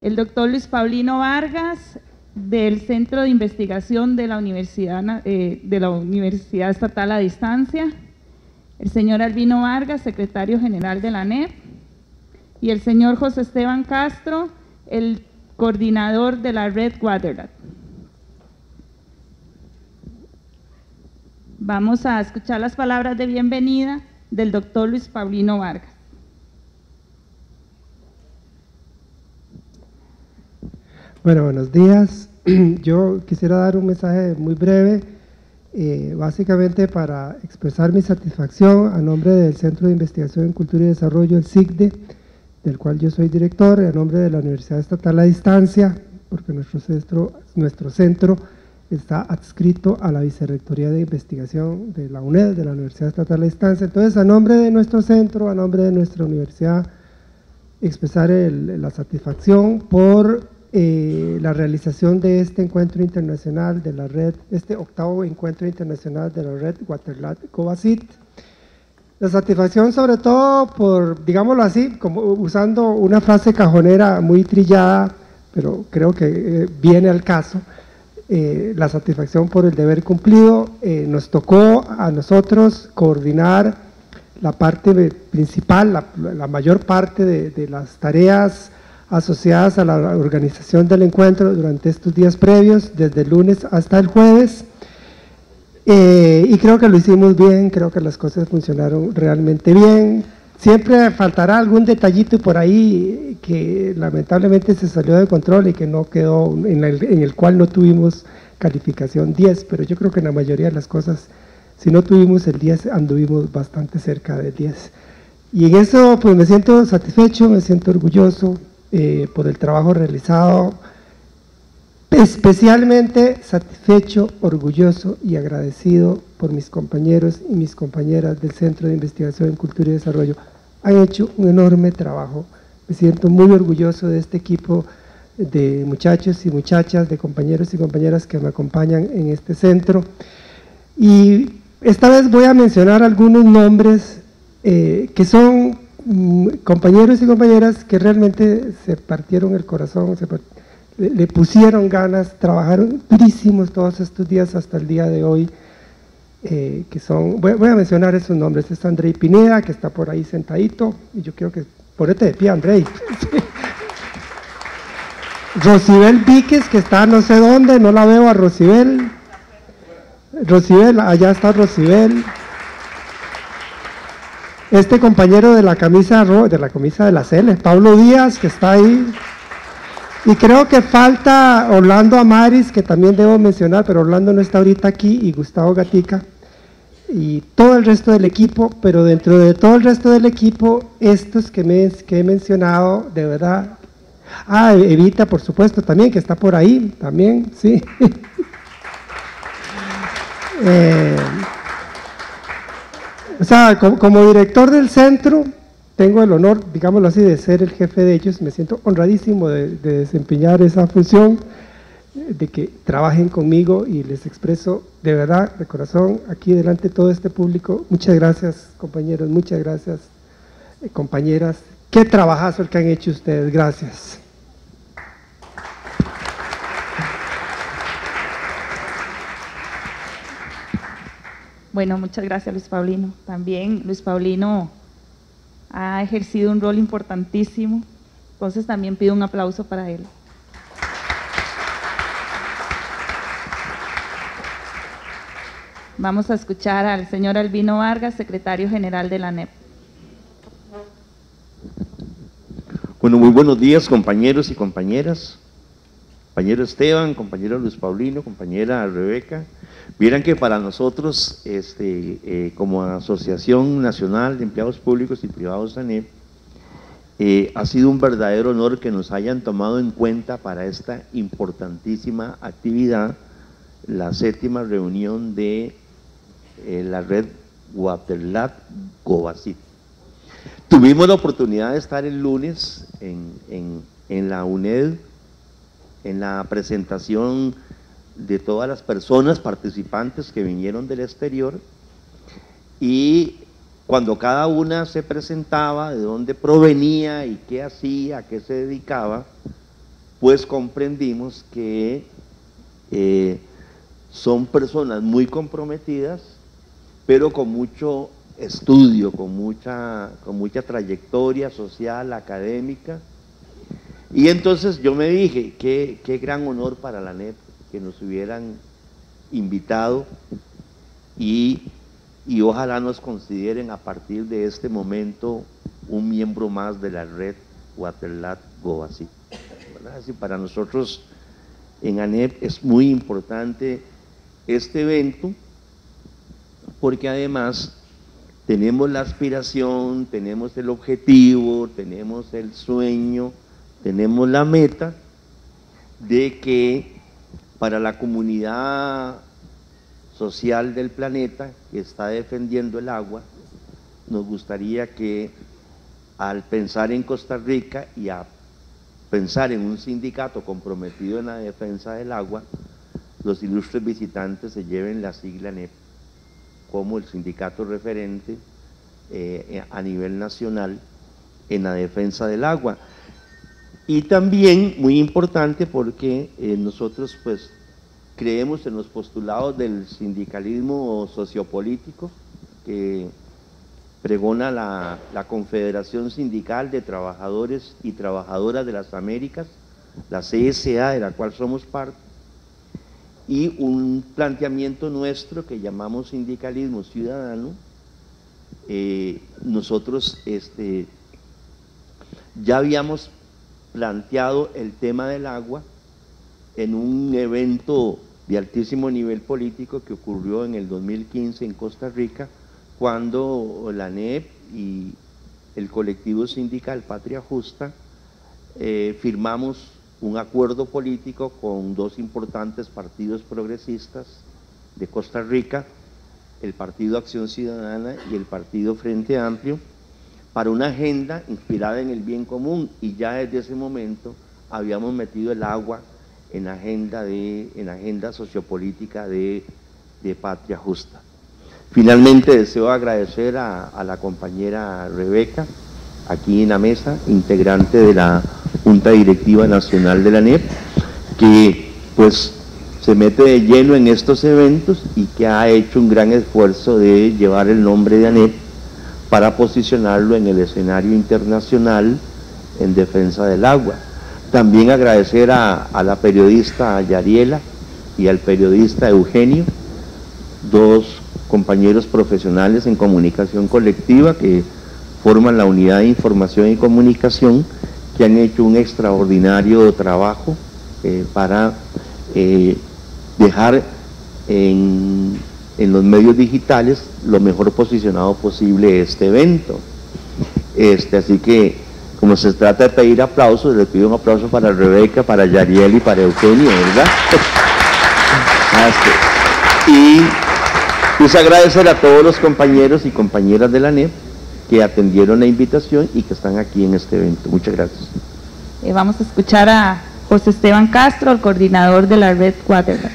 el doctor Luis Paulino Vargas, del Centro de Investigación de la Universidad Estatal a Distancia, el señor Albino Vargas, secretario general de la ANEP, y el señor José Esteban Castro, el coordinador de la red Waterlat. Vamos a escuchar las palabras de bienvenida del doctor Luis Paulino Vargas. Bueno, buenos días. Yo quisiera dar un mensaje muy breve, básicamente para expresar mi satisfacción a nombre del Centro de Investigación en Cultura y Desarrollo, el CICDE, del cual yo soy director, y a nombre de la Universidad Estatal a Distancia, porque nuestro centro está adscrito a la Vicerrectoría de Investigación de la UNED, de la Universidad Estatal a Distancia. Entonces, a nombre de nuestro centro, a nombre de nuestra universidad, expresar la satisfacción por la realización de este encuentro internacional de la red, este octavo encuentro internacional de la red Waterlat Covacit. La satisfacción sobre todo por, digámoslo así, como usando una frase cajonera muy trillada, pero creo que viene al caso, la satisfacción por el deber cumplido. Nos tocó a nosotros coordinar la parte principal, la mayor parte de las tareas asociadas a la organización del encuentro durante estos días previos, desde el lunes hasta el jueves, y creo que lo hicimos bien, creo que las cosas funcionaron realmente bien. Siempre faltará algún detallito por ahí que lamentablemente se salió de control y que no quedó, en el cual no tuvimos calificación 10, pero yo creo que en la mayoría de las cosas, si no tuvimos el 10, anduvimos bastante cerca del 10. Y en eso pues me siento satisfecho, me siento orgulloso por el trabajo realizado, especialmente satisfecho, orgulloso y agradecido por mis compañeros y mis compañeras del Centro de Investigación en Cultura y Desarrollo. Han hecho un enorme trabajo, me siento muy orgulloso de este equipo de muchachos y muchachas, de compañeros y compañeras que me acompañan en este centro. Y esta vez voy a mencionar algunos nombres que son compañeros y compañeras que realmente se partieron el corazón, le pusieron ganas, trabajaron durísimos todos estos días hasta el día de hoy, que son, voy a mencionar esos nombres. Es Andrei Pineda, que está por ahí sentadito, y yo quiero que, ponete de pie, Andrei. Rosibel Víquez, que está no sé dónde, no la veo a Rosibel. Rosibel, allá está Rosibel. Este compañero de la camisa de la Cele, Pablo Díaz, que está ahí. Y creo que falta Orlando Amaris, que también debo mencionar, pero Orlando no está ahorita aquí, y Gustavo Gatica, y todo el resto del equipo. Pero dentro de todo el resto del equipo, estos que he mencionado, de verdad. Evita, por supuesto, también, que está por ahí, también, sí. O sea, como director del centro, tengo el honor, digámoslo así, de ser el jefe de ellos. Me siento honradísimo de desempeñar esa función, de que trabajen conmigo, y les expreso de verdad, de corazón, aquí delante de todo este público, muchas gracias, compañeros, muchas gracias, compañeras. Qué trabajazo el que han hecho ustedes, gracias. Bueno, muchas gracias, Luis Paulino. También Luis Paulino ha ejercido un rol importantísimo, entonces también pido un aplauso para él. Vamos a escuchar al señor Albino Vargas, secretario general de la ANEP. Bueno, muy buenos días, compañeros y compañeras. Compañero Esteban, compañero Luis Paulino, compañera Rebeca. Vieran que para nosotros, como Asociación Nacional de Empleados Públicos y Privados ANEP, ha sido un verdadero honor que nos hayan tomado en cuenta para esta importantísima actividad, la 7ª reunión de la red Waterlat Covacit. Tuvimos la oportunidad de estar el lunes en la UNED, en la presentación de todas las personas participantes que vinieron del exterior, y cuando cada una se presentaba, de dónde provenía y qué hacía, a qué se dedicaba, pues comprendimos que son personas muy comprometidas, pero con mucho estudio, con mucha trayectoria social, académica. Y entonces yo me dije, qué gran honor para la ANEP que nos hubieran invitado y ojalá nos consideren a partir de este momento un miembro más de la red Waterlat Govasi. Así para nosotros en ANEP es muy importante este evento porque además tenemos la aspiración, tenemos el objetivo, tenemos el sueño, tenemos la meta de que para la comunidad social del planeta que está defendiendo el agua, nos gustaría que al pensar en Costa Rica y a pensar en un sindicato comprometido en la defensa del agua, los ilustres visitantes se lleven la sigla ANEP como el sindicato referente a nivel nacional en la defensa del agua. Y también muy importante porque nosotros pues creemos en los postulados del sindicalismo sociopolítico que pregona la Confederación Sindical de Trabajadores y Trabajadoras de las Américas, la CSA, de la cual somos parte, y un planteamiento nuestro que llamamos sindicalismo ciudadano. Nosotros ya habíamos planteado el tema del agua en un evento de altísimo nivel político que ocurrió en el 2015 en Costa Rica, cuando la ANEP y el colectivo sindical Patria Justa firmamos un acuerdo político con dos importantes partidos progresistas de Costa Rica, el Partido Acción Ciudadana y el Partido Frente Amplio, para una agenda inspirada en el bien común, y ya desde ese momento habíamos metido el agua en la agenda sociopolítica de Patria Justa. Finalmente deseo agradecer a la compañera Rebeca, aquí en la mesa, integrante de la Junta Directiva Nacional de la ANEP, que pues se mete de lleno en estos eventos y que ha hecho un gran esfuerzo de llevar el nombre de ANEP para posicionarlo en el escenario internacional en defensa del agua. También agradecer a la periodista Yariela y al periodista Eugenio, dos compañeros profesionales en comunicación colectiva que forman la Unidad de Información y Comunicación, que han hecho un extraordinario trabajo para dejar en los medios digitales lo mejor posicionado posible este evento. Así que, como se trata de pedir aplausos, les pido un aplauso para Rebeca, para Yariel y para Eugenio, ¿verdad? Y quise agradecer a todos los compañeros y compañeras de la ANEP que atendieron la invitación y que están aquí en este evento. Muchas gracias. Vamos a escuchar a José Esteban Castro, el coordinador de la red Waterlat.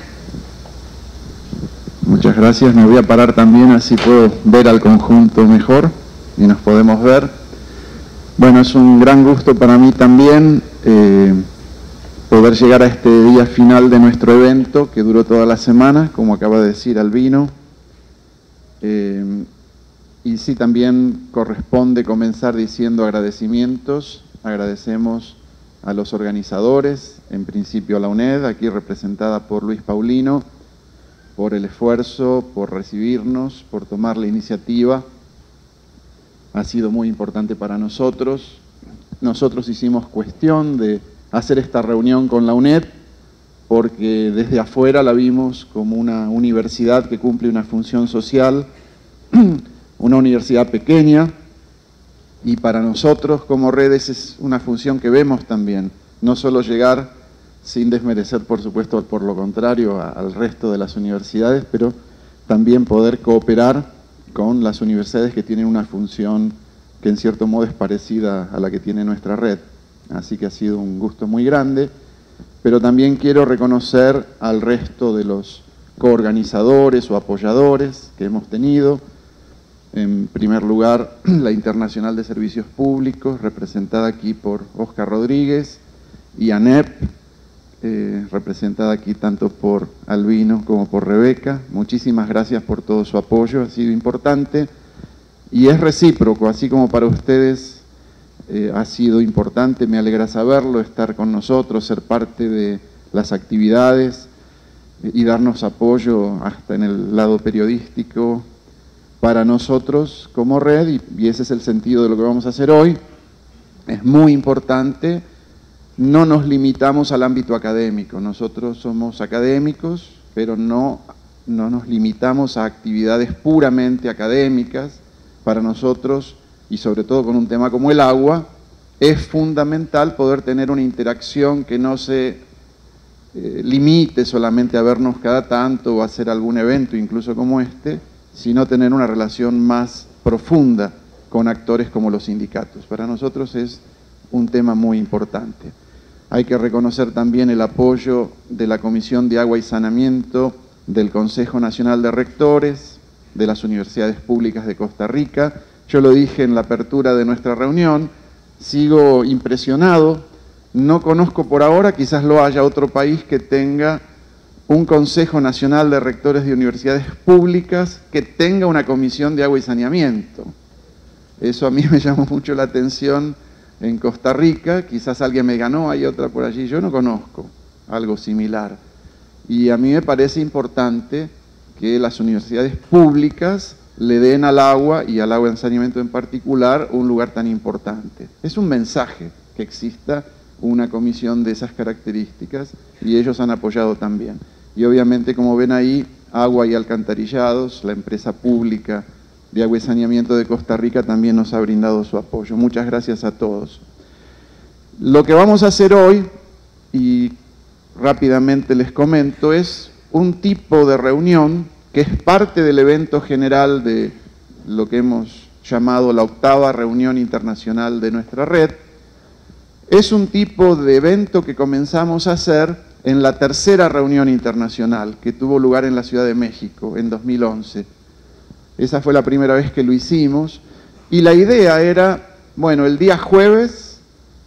Muchas gracias. Me voy a parar también, así puedo ver al conjunto mejor y nos podemos ver. Bueno, es un gran gusto para mí también poder llegar a este día final de nuestro evento que duró toda la semana, como acaba de decir Albino. Y sí, también corresponde comenzar diciendo agradecimientos. Agradecemos a los organizadores, en principio a la UNED, aquí representada por Luis Paulino, por el esfuerzo, por recibirnos, por tomar la iniciativa. Ha sido muy importante para nosotros. Nosotros hicimos cuestión de hacer esta reunión con la UNED porque desde afuera la vimos como una universidad que cumple una función social, una universidad pequeña, y para nosotros como redes es una función que vemos también, no solo llegar sin desmerecer, por supuesto, por lo contrario, al resto de las universidades, pero también poder cooperar con las universidades que tienen una función que en cierto modo es parecida a la que tiene nuestra red. Así que ha sido un gusto muy grande, pero también quiero reconocer al resto de los coorganizadores o apoyadores que hemos tenido. En primer lugar, la Internacional de Servicios Públicos, representada aquí por Óscar Rodríguez, y ANEP, representada aquí tanto por Albino como por Rebeca. Muchísimas gracias por todo su apoyo, ha sido importante y es recíproco, así como para ustedes ha sido importante, me alegra saberlo, estar con nosotros, ser parte de las actividades y darnos apoyo hasta en el lado periodístico para nosotros como red, y ese es el sentido de lo que vamos a hacer hoy. Es muy importante, no nos limitamos al ámbito académico, nosotros somos académicos, pero no nos limitamos a actividades puramente académicas. Para nosotros, y sobre todo con un tema como el agua, es fundamental poder tener una interacción que no se limite solamente a vernos cada tanto o a hacer algún evento, incluso como este, sino tener una relación más profunda con actores como los sindicatos. Para nosotros es un tema muy importante. Hay que reconocer también el apoyo de la Comisión de Agua y Saneamiento, del Consejo Nacional de Rectores, de las Universidades Públicas de Costa Rica. Yo lo dije en la apertura de nuestra reunión, sigo impresionado, no conozco por ahora, quizás lo haya otro país que tenga un Consejo Nacional de Rectores de Universidades Públicas que tenga una Comisión de Agua y Saneamiento. Eso a mí me llamó mucho la atención en Costa Rica, quizás alguien me diga, no, hay otra por allí, yo no conozco algo similar. Y a mí me parece importante que las universidades públicas le den al agua y al agua de saneamiento en particular un lugar tan importante. Es un mensaje que exista una comisión de esas características y ellos han apoyado también. Y obviamente, como ven ahí, Agua y Alcantarillados, la empresa pública de agua y saneamiento de Costa Rica, también nos ha brindado su apoyo. Muchas gracias a todos. Lo que vamos a hacer hoy, y rápidamente les comento, es un tipo de reunión que es parte del evento general de lo que hemos llamado la 8ª reunión internacional de nuestra red. Es un tipo de evento que comenzamos a hacer en la 3ª reunión internacional que tuvo lugar en la Ciudad de México en 2011. Esa fue la primera vez que lo hicimos y la idea era, bueno, el día jueves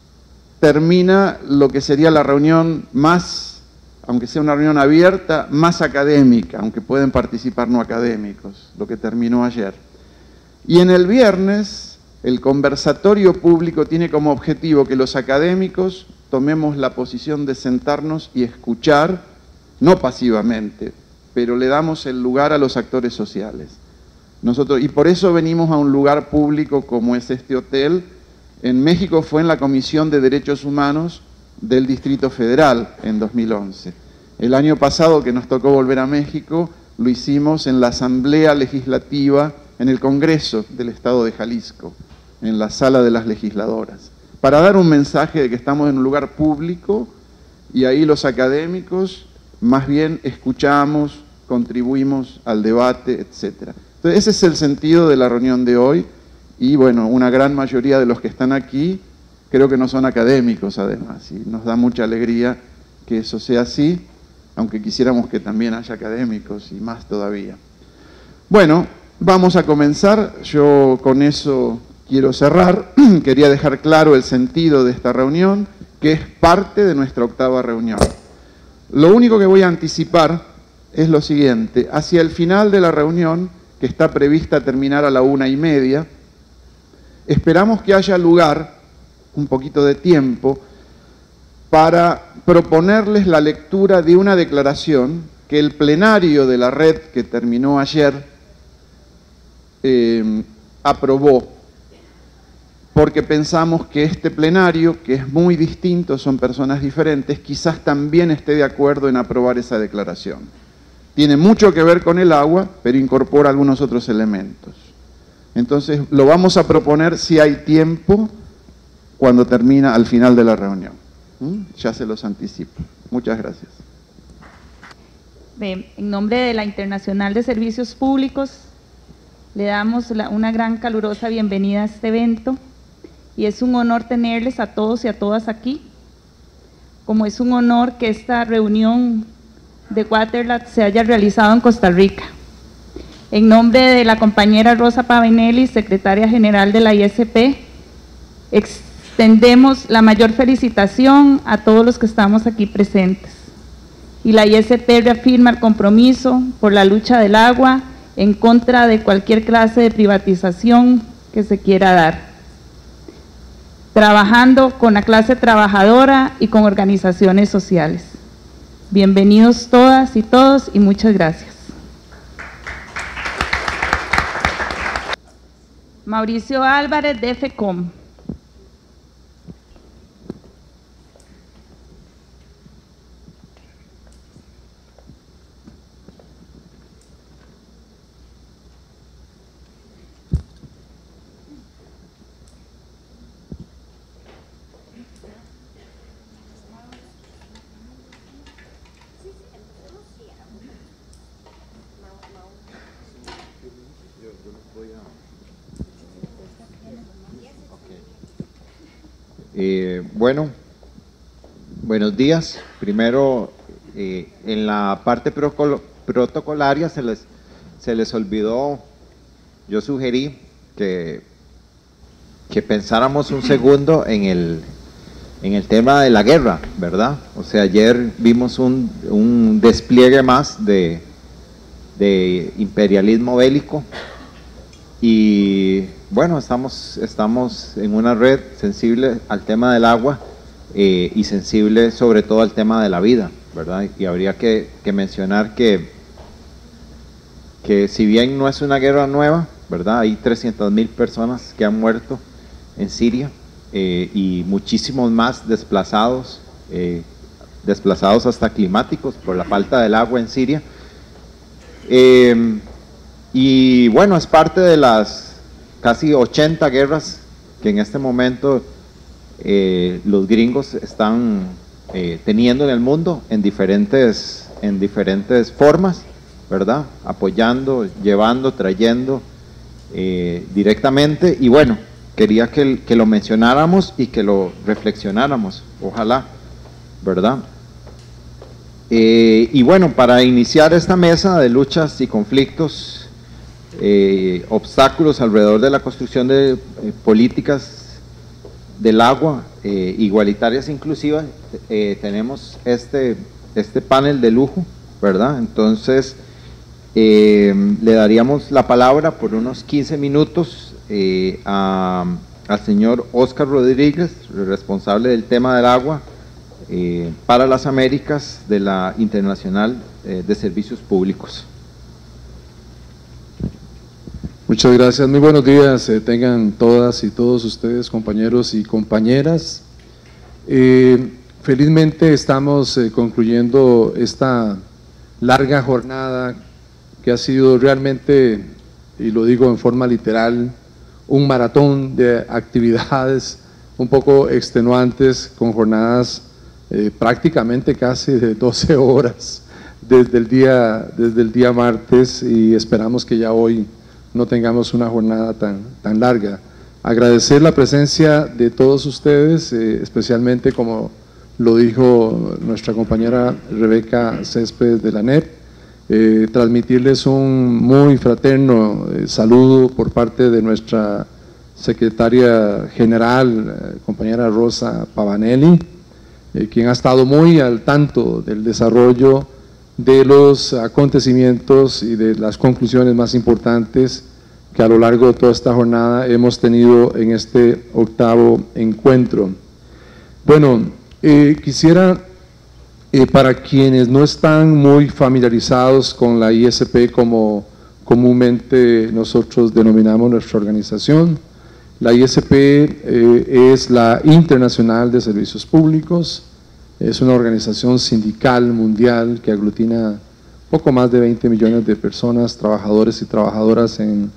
termina lo que sería la reunión más, aunque sea una reunión abierta, más académica, aunque pueden participar no académicos, lo que terminó ayer. Y en el viernes, el conversatorio público tiene como objetivo que los académicos tomemos la posición de sentarnos y escuchar, no pasivamente, pero le damos el lugar a los actores sociales. Nosotros, y por eso venimos a un lugar público como es este hotel. En México fue en la Comisión de Derechos Humanos del Distrito Federal en 2011. El año pasado, que nos tocó volver a México, lo hicimos en la Asamblea Legislativa, en el Congreso del Estado de Jalisco, en la Sala de las Legisladoras, para dar un mensaje de que estamos en un lugar público y ahí los académicos más bien escuchamos, contribuimos al debate, etc. Entonces, ese es el sentido de la reunión de hoy y, bueno, una gran mayoría de los que están aquí creo que no son académicos, además, y nos da mucha alegría que eso sea así, aunque quisiéramos que también haya académicos y más todavía. Bueno, vamos a comenzar. Yo con eso quiero cerrar. Quería dejar claro el sentido de esta reunión, que es parte de nuestra 8ª reunión. Lo único que voy a anticipar es lo siguiente. Hacia el final de la reunión, que está prevista terminar a la 1:30, esperamos que haya lugar, un poquito de tiempo, para proponerles la lectura de una declaración que el plenario de la red que terminó ayer aprobó, porque pensamos que este plenario, que es muy distinto, son personas diferentes, quizás también esté de acuerdo en aprobar esa declaración. Tiene mucho que ver con el agua, pero incorpora algunos otros elementos. Entonces, lo vamos a proponer si hay tiempo cuando termina al final de la reunión. Ya se los anticipo. Muchas gracias. Bien, en nombre de la Internacional de Servicios Públicos, le damos una gran calurosa bienvenida a este evento y es un honor tenerles a todos y a todas aquí, como es un honor que esta reunión de Waterlat se haya realizado en Costa Rica. En nombre de la compañera Rosa Pavinelli, secretaria general de la ISP, extendemos la mayor felicitación a todos los que estamos aquí presentes. Y la ISP reafirma el compromiso por la lucha del agua en contra de cualquier clase de privatización que se quiera dar, trabajando con la clase trabajadora y con organizaciones sociales. Bienvenidos todas y todos y muchas gracias. Mauricio Álvarez, de FECOM. Bueno, buenos días. Primero, en la parte protocolaria se les olvidó, yo sugerí que pensáramos un segundo en el tema de la guerra, ¿verdad? O sea, ayer vimos un despliegue más de imperialismo bélico y bueno, estamos en una red sensible al tema del agua y sensible sobre todo al tema de la vida, ¿verdad? Y habría que mencionar que si bien no es una guerra nueva, ¿verdad? Hay 300.000 personas que han muerto en Siria y muchísimos más desplazados hasta climáticos por la falta del agua en Siria. Y bueno, es parte de las casi 80 guerras que en este momento los gringos están teniendo en el mundo en diferentes formas, ¿verdad? Apoyando, llevando, trayendo directamente. Y bueno, quería que lo mencionáramos y que lo reflexionáramos, ojalá, ¿verdad? Y bueno, para iniciar esta mesa de luchas y conflictos, obstáculos alrededor de la construcción de políticas del agua igualitarias e inclusivas, tenemos este panel de lujo, ¿verdad? Entonces le daríamos la palabra por unos 15 minutos al señor Oscar Rodríguez, responsable del tema del agua para las Américas de la Internacional de Servicios Públicos. Muchas gracias, muy buenos días, tengan todas y todos ustedes, compañeros y compañeras. Felizmente estamos concluyendo esta larga jornada que ha sido realmente, y lo digo en forma literal, un maratón de actividades un poco extenuantes, con jornadas prácticamente casi de 12 horas desde el día martes, y esperamos que ya hoy no tengamos una jornada tan larga. Agradecer la presencia de todos ustedes, especialmente como lo dijo nuestra compañera Rebeca Céspedes de la NEP, transmitirles un muy fraterno saludo por parte de nuestra secretaria general, compañera Rosa Pavanelli, quien ha estado muy al tanto del desarrollo de los acontecimientos y de las conclusiones más importantes que a lo largo de toda esta jornada hemos tenido en este octavo encuentro. Bueno, quisiera, para quienes no están muy familiarizados con la ISP, como comúnmente nosotros denominamos nuestra organización, la ISP es la Internacional de Servicios Públicos. Es una organización sindical mundial que aglutina poco más de 20 millones de personas, trabajadores y trabajadoras en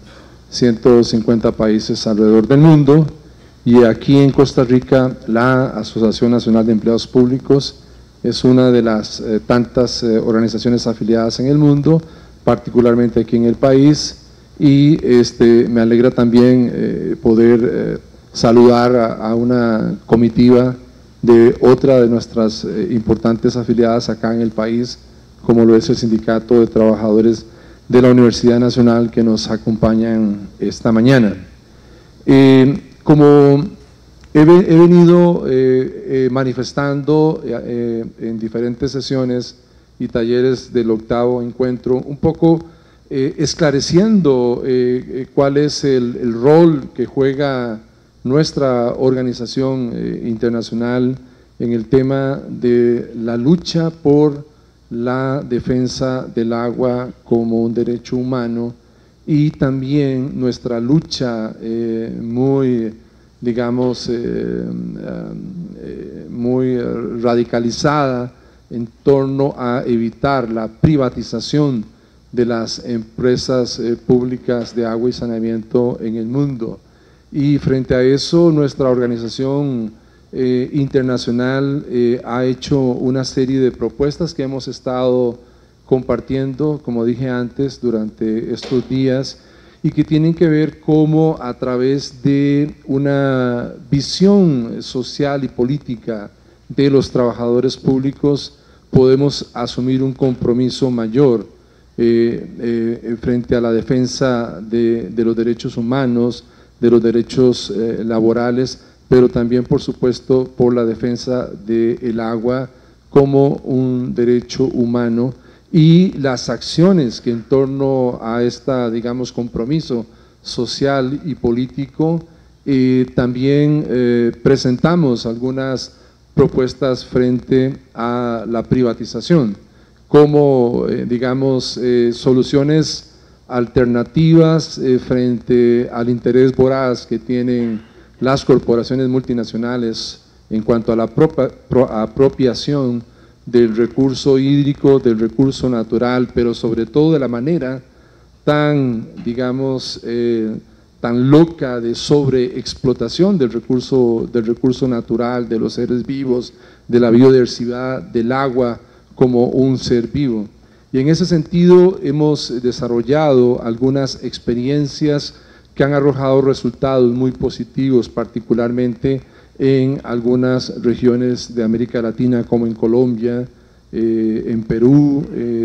150 países alrededor del mundo. Y aquí en Costa Rica, la Asociación Nacional de Empleados Públicos es una de las tantas organizaciones afiliadas en el mundo, particularmente aquí en el país. Y me alegra también poder saludar a una comitiva de otra de nuestras importantes afiliadas acá en el país, como lo es el Sindicato de Trabajadores de la Universidad Nacional, que nos acompañan esta mañana. Como He venido manifestando en diferentes sesiones y talleres del 8º encuentro, un poco esclareciendo cuál es el rol que juega nuestra organización internacional en el tema de la lucha por la defensa del agua como un derecho humano y también nuestra lucha muy, digamos, muy radicalizada en torno a evitar la privatización de las empresas públicas de agua y saneamiento en el mundo. Y frente a eso, nuestra organización internacional ha hecho una serie de propuestas que hemos estado compartiendo, como dije antes, durante estos días, y que tienen que ver cómo a través de una visión social y política de los trabajadores públicos podemos asumir un compromiso mayor frente a la defensa de los derechos humanos, de los derechos laborales, pero también, por supuesto, por la defensa del agua como un derecho humano y las acciones que en torno a esta, digamos, compromiso social y político, también presentamos algunas propuestas frente a la privatización, como, digamos, soluciones alternativas frente al interés voraz que tienen las corporaciones multinacionales en cuanto a la apropiación del recurso hídrico, del recurso natural, pero sobre todo de la manera tan, digamos, tan loca de sobreexplotación del recurso natural, de los seres vivos, de la biodiversidad, del agua como un ser vivo. Y en ese sentido hemos desarrollado algunas experiencias que han arrojado resultados muy positivos, particularmente en algunas regiones de América Latina, como en Colombia, en Perú,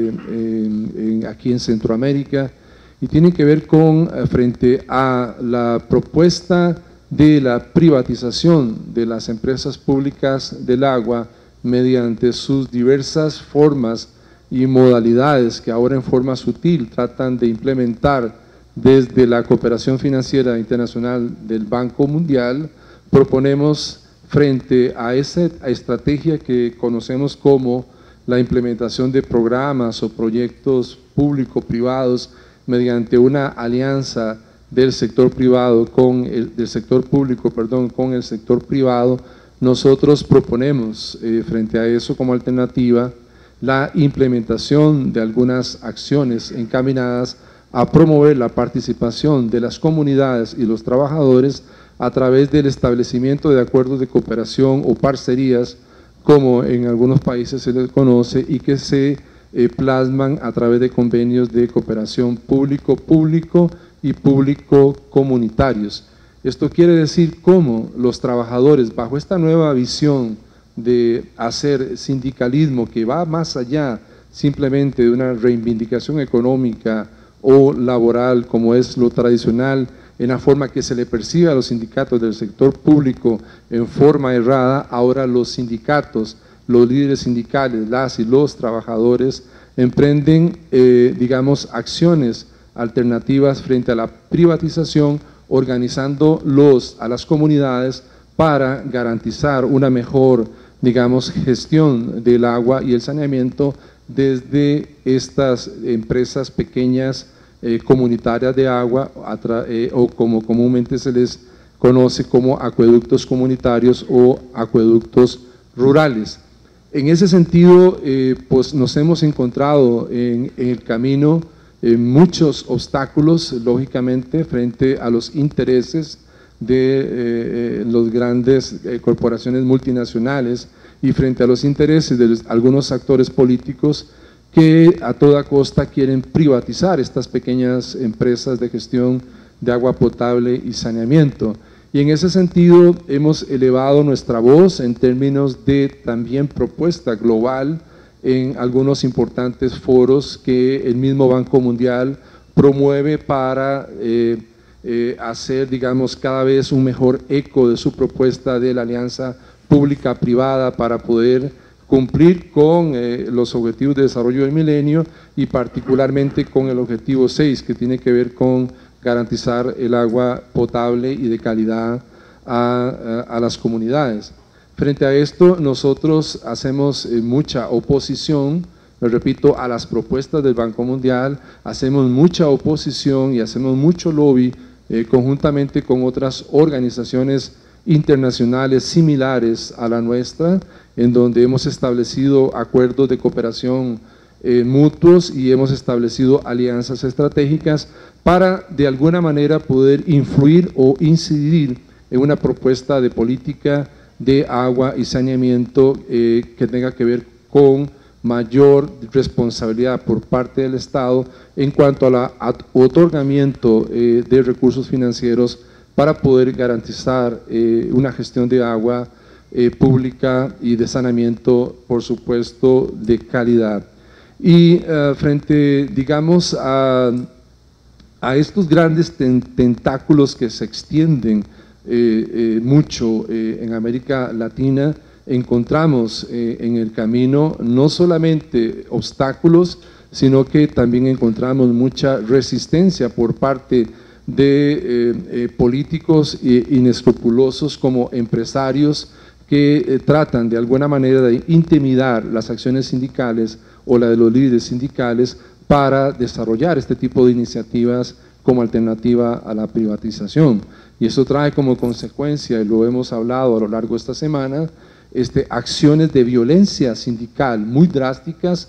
aquí en Centroamérica, y tienen que ver con frente a la propuesta de la privatización de las empresas públicas del agua mediante sus diversas formas y modalidades que ahora en forma sutil tratan de implementar desde la cooperación financiera internacional del Banco Mundial. Proponemos frente a esa estrategia que conocemos como la implementación de programas o proyectos público-privados mediante una alianza del sector privado del sector público, perdón, con el sector privado. Nosotros proponemos frente a eso como alternativa la implementación de algunas acciones encaminadas a promover la participación de las comunidades y los trabajadores a través del establecimiento de acuerdos de cooperación o parcerías, como en algunos países se les conoce, y que se plasman a través de convenios de cooperación público-público y público-comunitarios. Esto quiere decir cómo los trabajadores, bajo esta nueva visión de hacer sindicalismo que va más allá simplemente de una reivindicación económica o laboral, como es lo tradicional, en la forma que se le percibe a los sindicatos del sector público en forma errada, ahora los sindicatos, los líderes sindicales, las y los trabajadores emprenden, digamos, acciones alternativas frente a la privatización, organizando a las comunidades para garantizar una mejor, digamos, gestión del agua y el saneamiento desde estas empresas pequeñas comunitarias de agua, o como comúnmente se les conoce como acueductos comunitarios o acueductos rurales. En ese sentido, pues nos hemos encontrado en el camino muchos obstáculos, lógicamente, frente a los intereses de las grandes corporaciones multinacionales y frente a los intereses de algunos actores políticos que a toda costa quieren privatizar estas pequeñas empresas de gestión de agua potable y saneamiento. Y en ese sentido hemos elevado nuestra voz en términos de también propuesta global en algunos importantes foros que el mismo Banco Mundial promueve para hacer, digamos, cada vez un mejor eco de su propuesta de la alianza pública-privada para poder cumplir con los objetivos de desarrollo del milenio y particularmente con el objetivo 6, que tiene que ver con garantizar el agua potable y de calidad a las comunidades. Frente a esto, nosotros hacemos mucha oposición, lo repito, a las propuestas del Banco Mundial, hacemos mucha oposición y hacemos mucho lobby conjuntamente con otras organizaciones internacionales similares a la nuestra, en donde hemos establecido acuerdos de cooperación mutuos y hemos establecido alianzas estratégicas para de alguna manera poder influir o incidir en una propuesta de política de agua y saneamiento que tenga que ver con mayor responsabilidad por parte del Estado en cuanto al otorgamiento de recursos financieros para poder garantizar una gestión de agua pública y de saneamiento, por supuesto, de calidad. Y frente, digamos, a estos grandes tentáculos que se extienden mucho en América Latina, encontramos en el camino no solamente obstáculos, sino que también encontramos mucha resistencia por parte de políticos inescrupulosos como empresarios que tratan de alguna manera de intimidar las acciones sindicales o la de los líderes sindicales para desarrollar este tipo de iniciativas como alternativa a la privatización. Y eso trae como consecuencia, y lo hemos hablado a lo largo de esta semana, acciones de violencia sindical muy drásticas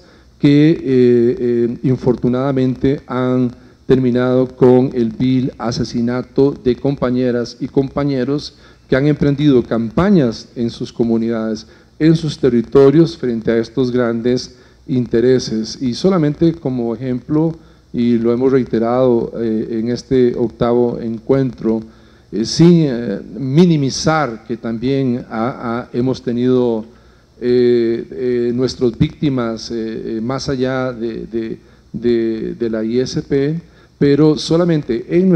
que infortunadamente han terminado con el vil asesinato de compañeras y compañeros que han emprendido campañas en sus comunidades, en sus territorios frente a estos grandes intereses. Y solamente como ejemplo, y lo hemos reiterado en este octavo encuentro, sin minimizar que también hemos tenido nuestras víctimas más allá de la ISP, pero solamente en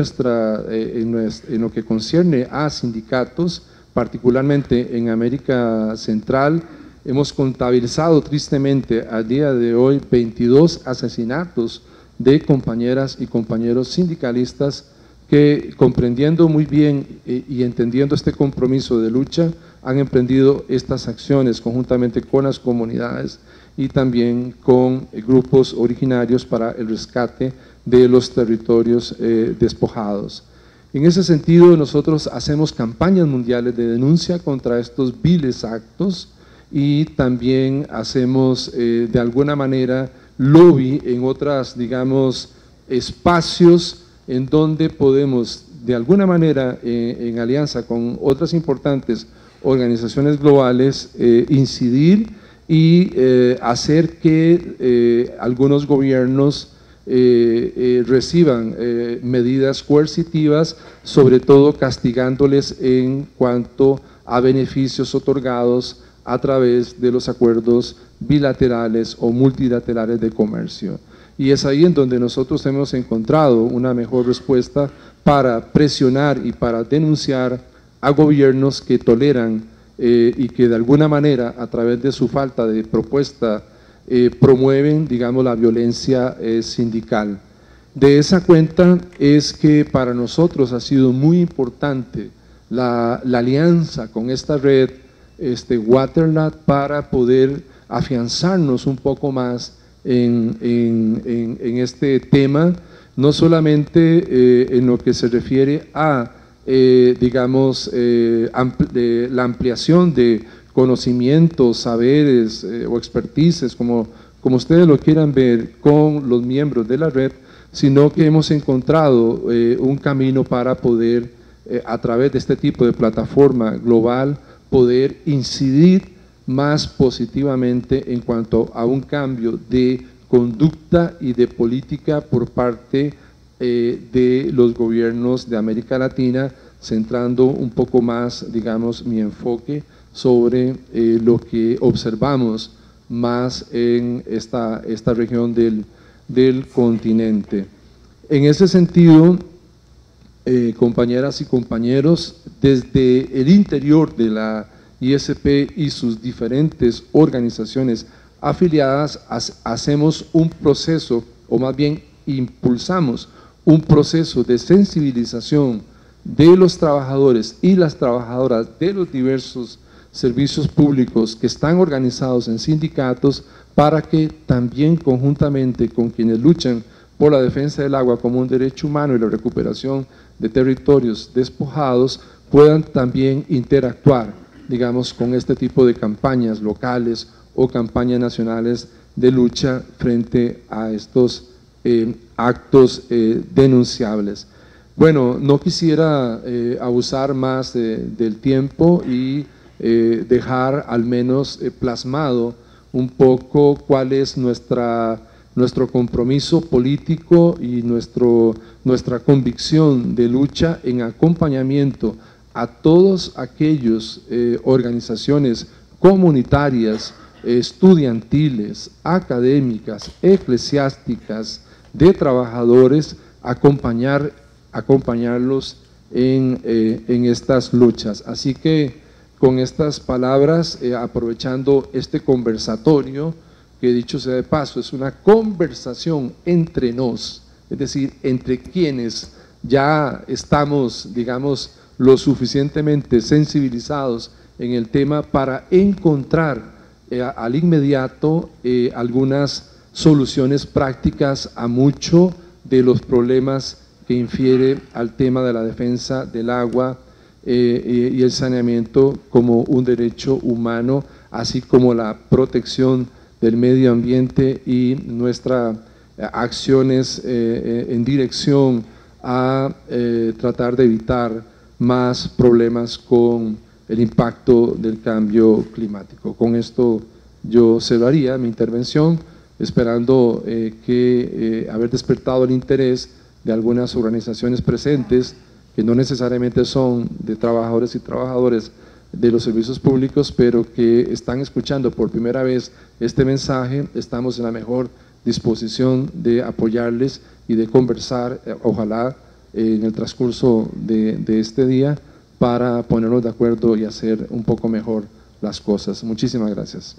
lo que concierne a sindicatos, particularmente en América Central, hemos contabilizado tristemente al día de hoy 22 asesinatos de compañeras y compañeros sindicalistas que, comprendiendo muy bien y entendiendo este compromiso de lucha, han emprendido estas acciones conjuntamente con las comunidades y también con grupos originarios para el rescate de los territorios despojados. En ese sentido, nosotros hacemos campañas mundiales de denuncia contra estos viles actos y también hacemos de alguna manera lobby en otras, digamos, espacios en donde podemos de alguna manera en alianza con otras importantes organizaciones globales incidir y hacer que algunos gobiernos reciban medidas coercitivas, sobre todo castigándoles en cuanto a beneficios otorgados a través de los acuerdos bilaterales o multilaterales de comercio. Y es ahí en donde nosotros hemos encontrado una mejor respuesta para presionar y para denunciar a gobiernos que toleran y que de alguna manera a través de su falta de propuesta promueven, digamos, la violencia sindical. De esa cuenta es que para nosotros ha sido muy importante la alianza con esta red Waterlat para poder afianzarnos un poco más en este tema, no solamente en lo que se refiere a, digamos, la ampliación de conocimientos, saberes o expertices, como ustedes lo quieran ver, con los miembros de la red, sino que hemos encontrado un camino para poder, a través de este tipo de plataforma global, poder incidir más positivamente en cuanto a un cambio de conducta y de política por parte de los gobiernos de América Latina, centrando un poco más, digamos, mi enfoque sobre lo que observamos más en esta región del continente. En ese sentido, compañeras y compañeros, desde el interior de la ISP y sus diferentes organizaciones afiliadas, hacemos un proceso, o más bien impulsamos un proceso de sensibilización de los trabajadores y las trabajadoras de los diversos servicios públicos que están organizados en sindicatos, para que también conjuntamente con quienes luchan por la defensa del agua como un derecho humano y la recuperación de territorios despojados, puedan también interactuar, digamos, con este tipo de campañas locales o campañas nacionales de lucha frente a estos actos denunciables. Bueno, no quisiera abusar más del tiempo y dejar al menos plasmado un poco cuál es nuestro compromiso político y nuestra convicción de lucha en acompañamiento a todos aquellos organizaciones comunitarias, estudiantiles, académicas, eclesiásticas, de trabajadores, acompañarlos en estas luchas. Así que con estas palabras, aprovechando este conversatorio, que dicho sea de paso, es una conversación entre nos, es decir, entre quienes ya estamos, digamos, lo suficientemente sensibilizados en el tema para encontrar al inmediato algunas soluciones prácticas a mucho de los problemas que infiere al tema de la defensa del agua y el saneamiento como un derecho humano, así como la protección del medio ambiente y nuestras acciones en dirección a tratar de evitar más problemas con el impacto del cambio climático. Con esto yo cerraría mi intervención, esperando haber despertado el interés de algunas organizaciones presentes, que no necesariamente son de trabajadores y trabajadoras de los servicios públicos, pero que están escuchando por primera vez este mensaje. Estamos en la mejor disposición de apoyarles y de conversar, ojalá en el transcurso de este día, para ponernos de acuerdo y hacer un poco mejor las cosas. Muchísimas gracias.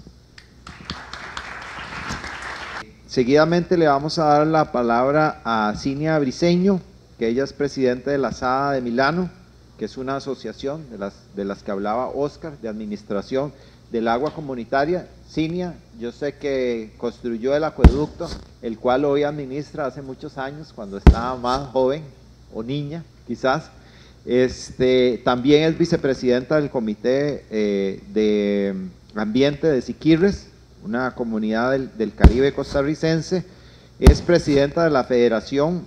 Seguidamente le vamos a dar la palabra a Cinia Briceño, que ella es presidenta de la SADA de Milano, que es una asociación de las que hablaba Oscar, de administración del agua comunitaria. Cinia, yo sé que construyó el acueducto, el cual hoy administra hace muchos años, cuando estaba más joven o niña, quizás. También es vicepresidenta del Comité de Ambiente de Siquirres, una comunidad del Caribe costarricense. Es presidenta de la Federación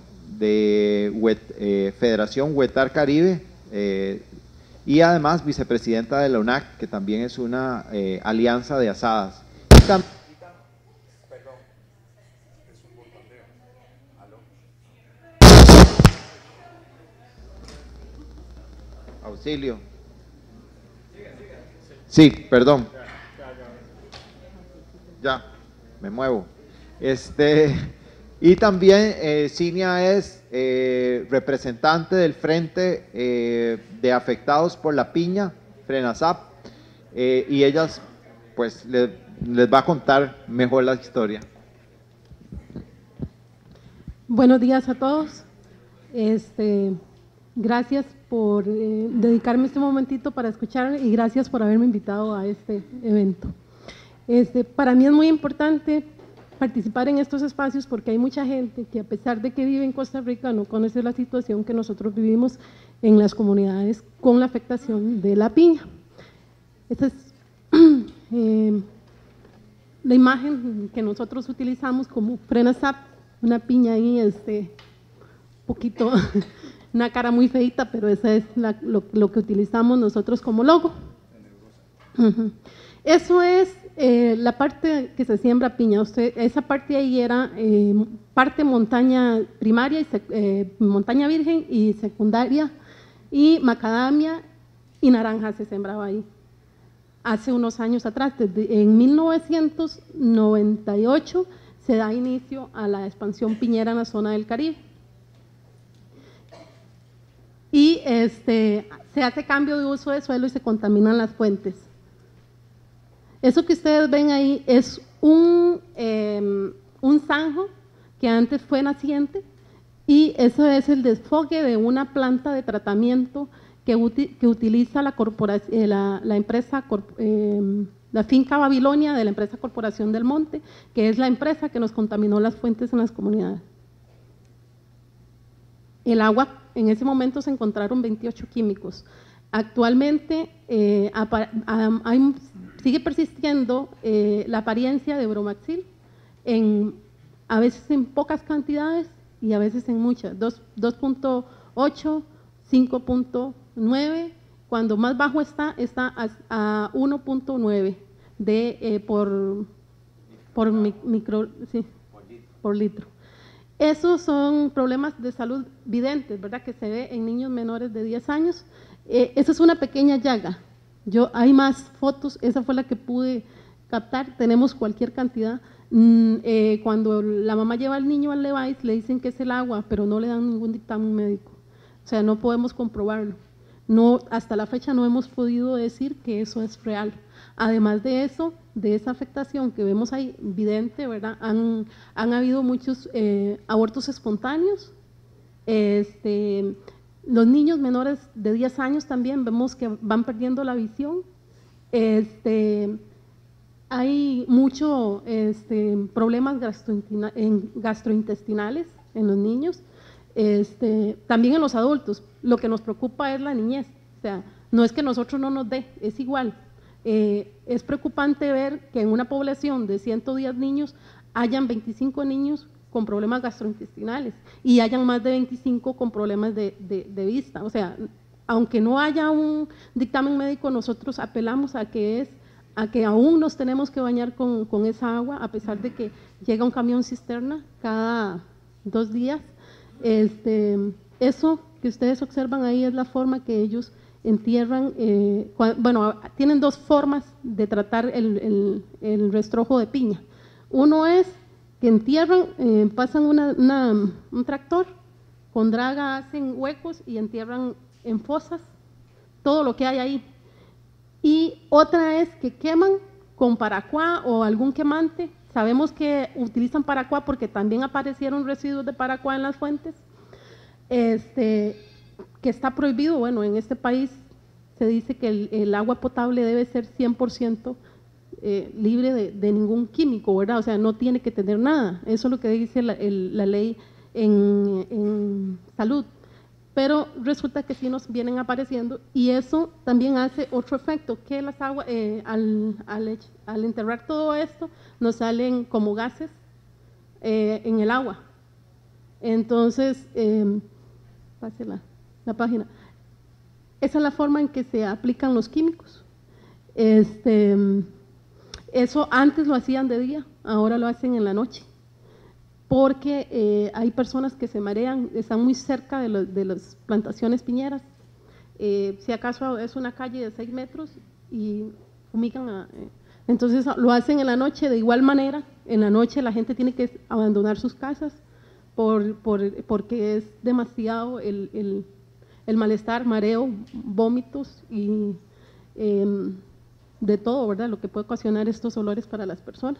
Huetar Caribe y además vicepresidenta de la UNAC, que también es una alianza de asadas. Auxilio. Sí, perdón. Ya, me muevo. Y también Cinia es representante del Frente de Afectados por la Piña, FRENASAP, y ellas pues les va a contar mejor la historia. Buenos días a todos. Gracias por dedicarme este momentito para escuchar y gracias por haberme invitado a este evento. Para mí es muy importante participar en estos espacios porque hay mucha gente que, a pesar de que vive en Costa Rica, no conoce la situación que nosotros vivimos en las comunidades con la afectación de la piña. Esta es la imagen que nosotros utilizamos como FRENASAP, una piña ahí, poquito, una cara muy feita, pero esa es lo que utilizamos nosotros como logo. Eso es la parte que se siembra piña. Esa parte ahí era parte montaña primaria, y montaña virgen y secundaria, y macadamia y naranja se sembraba ahí. Hace unos años atrás, en 1998, se da inicio a la expansión piñera en la zona del Caribe. se hace cambio de uso de suelo y se contaminan las fuentes. Eso que ustedes ven ahí es un zanjo que antes fue naciente, y eso es el desfogue de una planta de tratamiento que utiliza la empresa, la finca Babilonia de la empresa Corporación del Monte, que es la empresa que nos contaminó las fuentes en las comunidades. El agua, en ese momento se encontraron 28 químicos. Actualmente sigue persistiendo la apariencia de bromaxil, a veces en pocas cantidades y a veces en muchas, 2.8, 5.9, cuando más bajo está a 1.9 por litro. Esos son problemas de salud videntes, ¿verdad?, que se ve en niños menores de 10 años. Esa es una pequeña llaga. Hay más fotos, esa fue la que pude captar, tenemos cualquier cantidad. Cuando la mamá lleva al niño al Levi's, le dicen que es el agua, pero no le dan ningún dictamen médico. O sea, no podemos comprobarlo. No, hasta la fecha no hemos podido decir que eso es real. Además de eso, de esa afectación que vemos ahí, evidente, ¿verdad? Han habido muchos abortos espontáneos. Los niños menores de 10 años también vemos que van perdiendo la visión. Hay muchos problemas gastrointestinales en los niños, también en los adultos. Lo que nos preocupa es la niñez, o sea, no es que nosotros no nos dé, es igual. Es preocupante ver que en una población de 110 niños hayan 25 niños con problemas gastrointestinales y hayan más de 25 con problemas de vista. O sea, aunque no haya un dictamen médico, nosotros apelamos a que aún nos tenemos que bañar con esa agua, a pesar de que llega un camión cisterna cada 2 días. Eso que ustedes observan ahí es la forma que ellos entierran. Bueno, tienen 2 formas de tratar el rastrojo de piña. Uno es que entierran, pasan un tractor, con draga hacen huecos y entierran en fosas todo lo que hay ahí. Y otra es que queman con paraquá o algún quemante. Sabemos que utilizan paraquá porque también aparecieron residuos de paraquá en las fuentes, que está prohibido. Bueno, en este país se dice que el agua potable debe ser 100% libre de ningún químico, ¿verdad? O sea, no tiene que tener nada. Eso es lo que dice la ley en salud. Pero resulta que sí nos vienen apareciendo, y eso también hace otro efecto, que las aguas, al enterrar todo esto, nos salen como gases en el agua. Entonces, pase la página. Esa es la forma en que se aplican los químicos. Eso antes lo hacían de día, ahora lo hacen en la noche, porque hay personas que se marean, están muy cerca de las plantaciones piñeras. Si acaso es una calle de 6 metros y fumigan, entonces lo hacen en la noche. De igual manera, en la noche la gente tiene que abandonar sus casas porque es demasiado el malestar, mareo, vómitos y de todo, ¿verdad?, lo que puede ocasionar estos olores para las personas.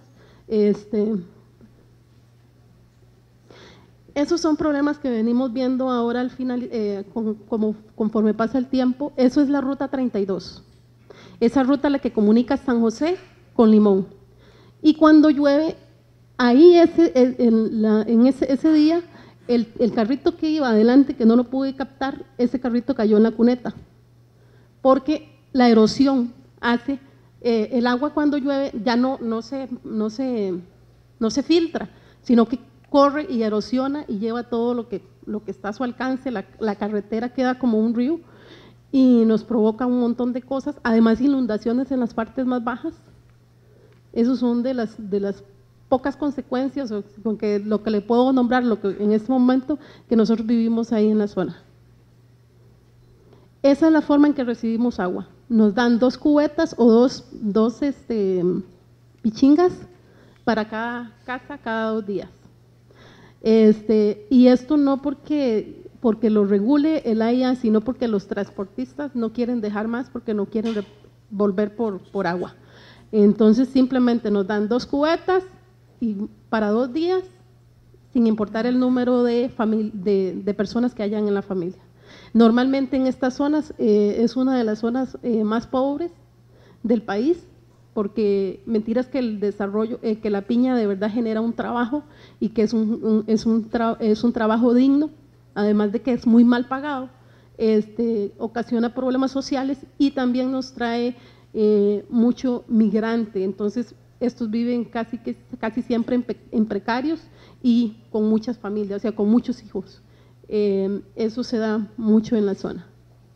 Esos son problemas que venimos viendo ahora al final, conforme pasa el tiempo. Eso es la ruta 32. Esa ruta la que comunica San José con Limón. Y cuando llueve, ahí en ese día, el carrito que iba adelante, que no lo pude captar, ese carrito cayó en la cuneta, porque la erosión hace, el agua cuando llueve ya no se filtra, sino que corre y erosiona y lleva todo lo que está a su alcance. La carretera queda como un río y nos provoca un montón de cosas, además inundaciones en las partes más bajas. Esos son de las pocas consecuencias, lo que le puedo nombrar, lo que en este momento que nosotros vivimos ahí en la zona. Esa es la forma en que recibimos agua. Nos dan 2 cubetas o dos pichingas para cada casa cada 2 días. Y esto no porque porque lo regule el AIA, sino porque los transportistas no quieren dejar más porque no quieren volver por agua. Entonces simplemente nos dan 2 cubetas y para 2 días, sin importar el número de personas que hayan en la familia. Normalmente en estas zonas es una de las zonas más pobres del país, porque mentiras que el desarrollo, que la piña de verdad genera un trabajo y que es un trabajo digno, además de que es muy mal pagado, ocasiona problemas sociales y también nos trae mucho migrante. Entonces estos viven casi siempre en precarios y con muchas familias, o sea, con muchos hijos. Eso se da mucho en la zona.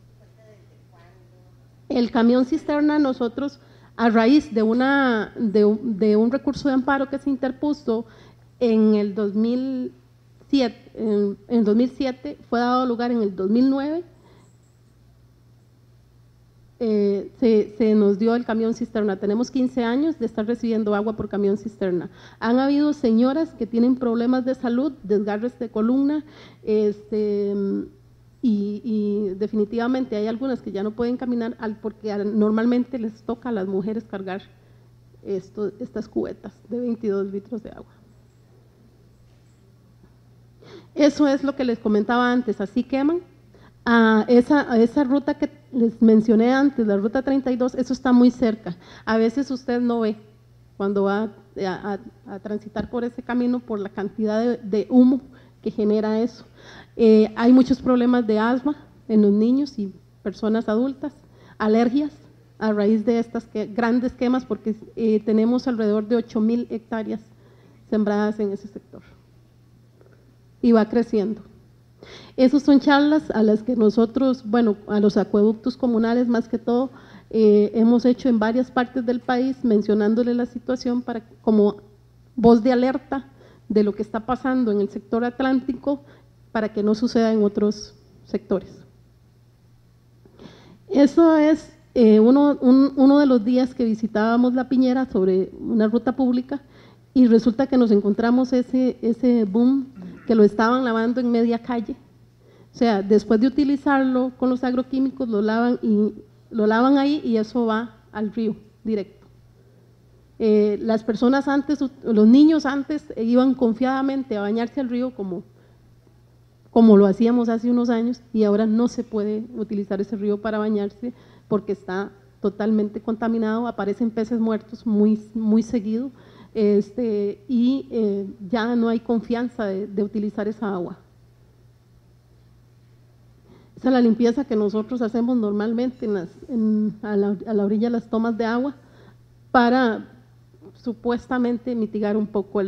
El camión cisterna, nosotros, a raíz de un recurso de amparo que se interpuso en el 2007, en el 2007 fue dado lugar en el 2009, se nos dio el camión cisterna. Tenemos 15 años de estar recibiendo agua por camión cisterna. Han habido señoras que tienen problemas de salud, desgarres de columna, y definitivamente hay algunas que ya no pueden caminar porque normalmente les toca a las mujeres cargar estas cubetas de 22 litros de agua. Eso es lo que les comentaba antes, así queman. Esa ruta que les mencioné antes, la ruta 32, eso está muy cerca. A veces usted no ve cuando va a transitar por ese camino por la cantidad de humo que genera eso. Hay muchos problemas de asma en los niños y personas adultas, alergias a raíz de estas grandes quemas, porque tenemos alrededor de 8,000 hectáreas sembradas en ese sector y va creciendo. Esas son charlas a las que nosotros, bueno, a los acueductos comunales más que todo, hemos hecho en varias partes del país, mencionándole la situación como voz de alerta de lo que está pasando en el sector atlántico para que no suceda en otros sectores. Eso es uno de los días que visitábamos La Piñera sobre una ruta pública y resulta que nos encontramos ese boom que lo estaban lavando en media calle. O sea, después de utilizarlo con los agroquímicos, lo lavan ahí y eso va al río directo. Las personas antes, los niños antes iban confiadamente a bañarse al río como lo hacíamos hace unos años y ahora no se puede utilizar ese río para bañarse porque está totalmente contaminado, aparecen peces muertos muy, muy seguido y ya no hay confianza de utilizar esa agua. Esa es la limpieza que nosotros hacemos normalmente a la orilla de las tomas de agua para supuestamente mitigar un poco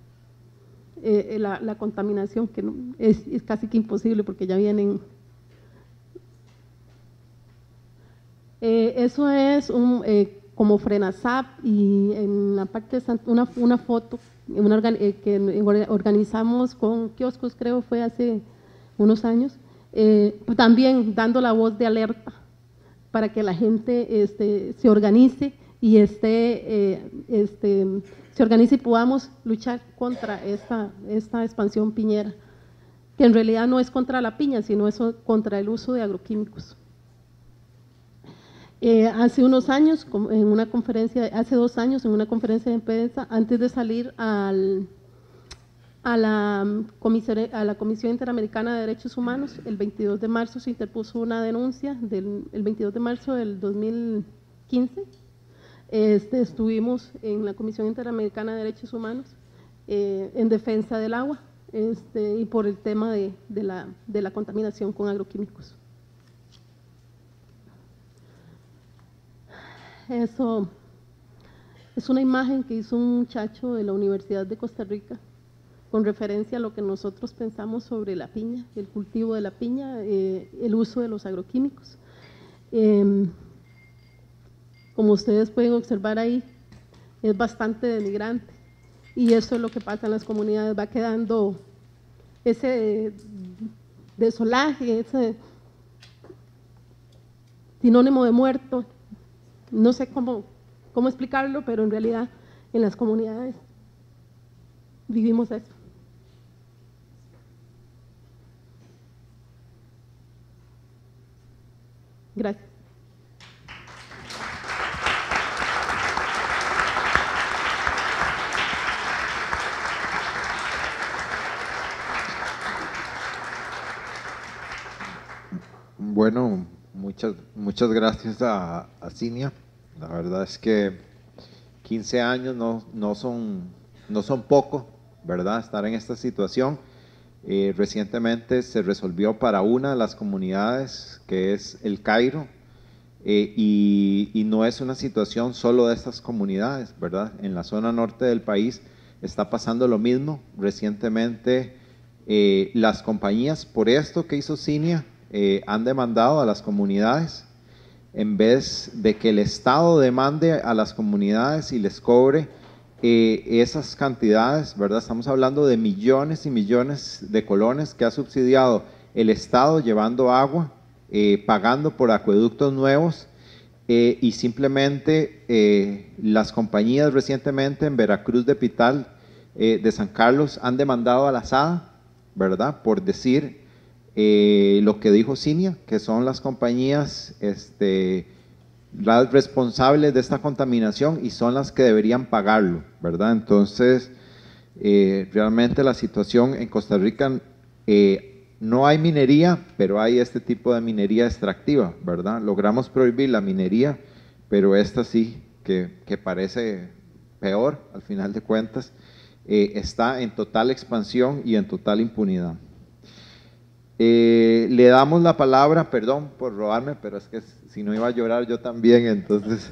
la contaminación, que es casi que imposible porque ya vienen. Eso es como Frenasap y en la parte de una foto que organizamos con kioscos, creo fue hace unos años. También dando la voz de alerta para que la gente se organice y se organice y podamos luchar contra esta expansión piñera, que en realidad no es contra la piña, sino es contra el uso de agroquímicos. Hace unos años, hace 2 años, en una conferencia de prensa, antes de salir a la Comisión Interamericana de Derechos Humanos, el 22 de marzo se interpuso una denuncia, el 22 de marzo del 2015, estuvimos en la Comisión Interamericana de Derechos Humanos en defensa del agua y por el tema de la contaminación con agroquímicos. Eso es una imagen que hizo un muchacho de la Universidad de Costa Rica con referencia a lo que nosotros pensamos sobre la piña, el cultivo de la piña, el uso de los agroquímicos. Como ustedes pueden observar ahí, es bastante denigrante y eso es lo que pasa en las comunidades, va quedando ese desolaje, ese sinónimo de muerto. No sé cómo explicarlo, pero en realidad en las comunidades vivimos eso. Gracias. Bueno, muchas gracias a Cinia. La verdad es que 15 años no son poco, ¿verdad? Estar en esta situación. Recientemente se resolvió para una de las comunidades, que es El Cairo, y no es una situación solo de estas comunidades, ¿verdad? En la zona norte del país está pasando lo mismo. Recientemente las compañías, por esto que hizo Cinia, han demandado a las comunidades, en vez de que el Estado demande a las comunidades y les cobre esas cantidades, ¿verdad? Estamos hablando de millones y millones de colones que ha subsidiado el Estado llevando agua, pagando por acueductos nuevos, y simplemente las compañías recientemente en Veracruz de Pital, de San Carlos, han demandado a la SADA, ¿verdad? Por decir lo que dijo Cinia, que son las compañías las responsables de esta contaminación y son las que deberían pagarlo, ¿verdad? Entonces, realmente la situación en Costa Rica, no hay minería, pero hay este tipo de minería extractiva, ¿verdad? Logramos prohibir la minería, pero esta sí, que parece peor al final de cuentas, está en total expansión y en total impunidad. Le damos la palabra, perdón por robarme, pero es que si no iba a llorar yo también, entonces,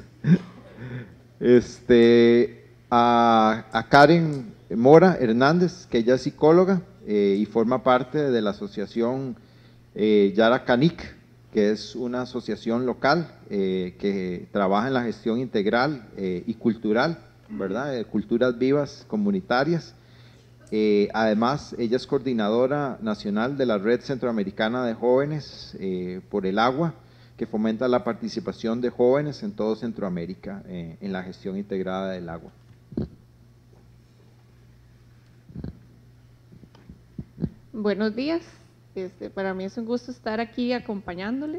a Karen Mora Hernández, que ella es psicóloga y forma parte de la asociación Yara Canic, que es una asociación local que trabaja en la gestión integral y cultural, ¿verdad? Culturas vivas comunitarias. Además, ella es coordinadora nacional de la Red Centroamericana de Jóvenes por el Agua, que fomenta la participación de jóvenes en todo Centroamérica en la gestión integrada del agua. Buenos días, para mí es un gusto estar aquí acompañándoles.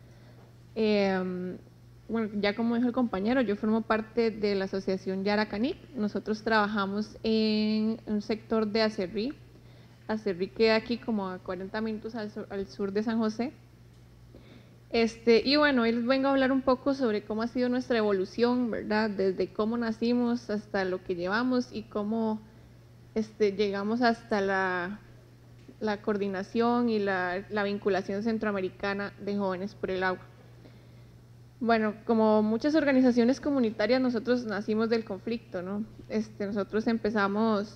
Bueno, ya como dijo el compañero, yo formo parte de la asociación Yara Canic. Nosotros trabajamos en un sector de Acerrí. Acerrí queda aquí como a 40 minutos al sur de San José. Y bueno, hoy les vengo a hablar un poco sobre cómo ha sido nuestra evolución, ¿verdad? Desde cómo nacimos hasta lo que llevamos y cómo llegamos hasta la coordinación y la vinculación centroamericana de jóvenes por el agua. Bueno, como muchas organizaciones comunitarias, nosotros nacimos del conflicto, ¿no? Nosotros empezamos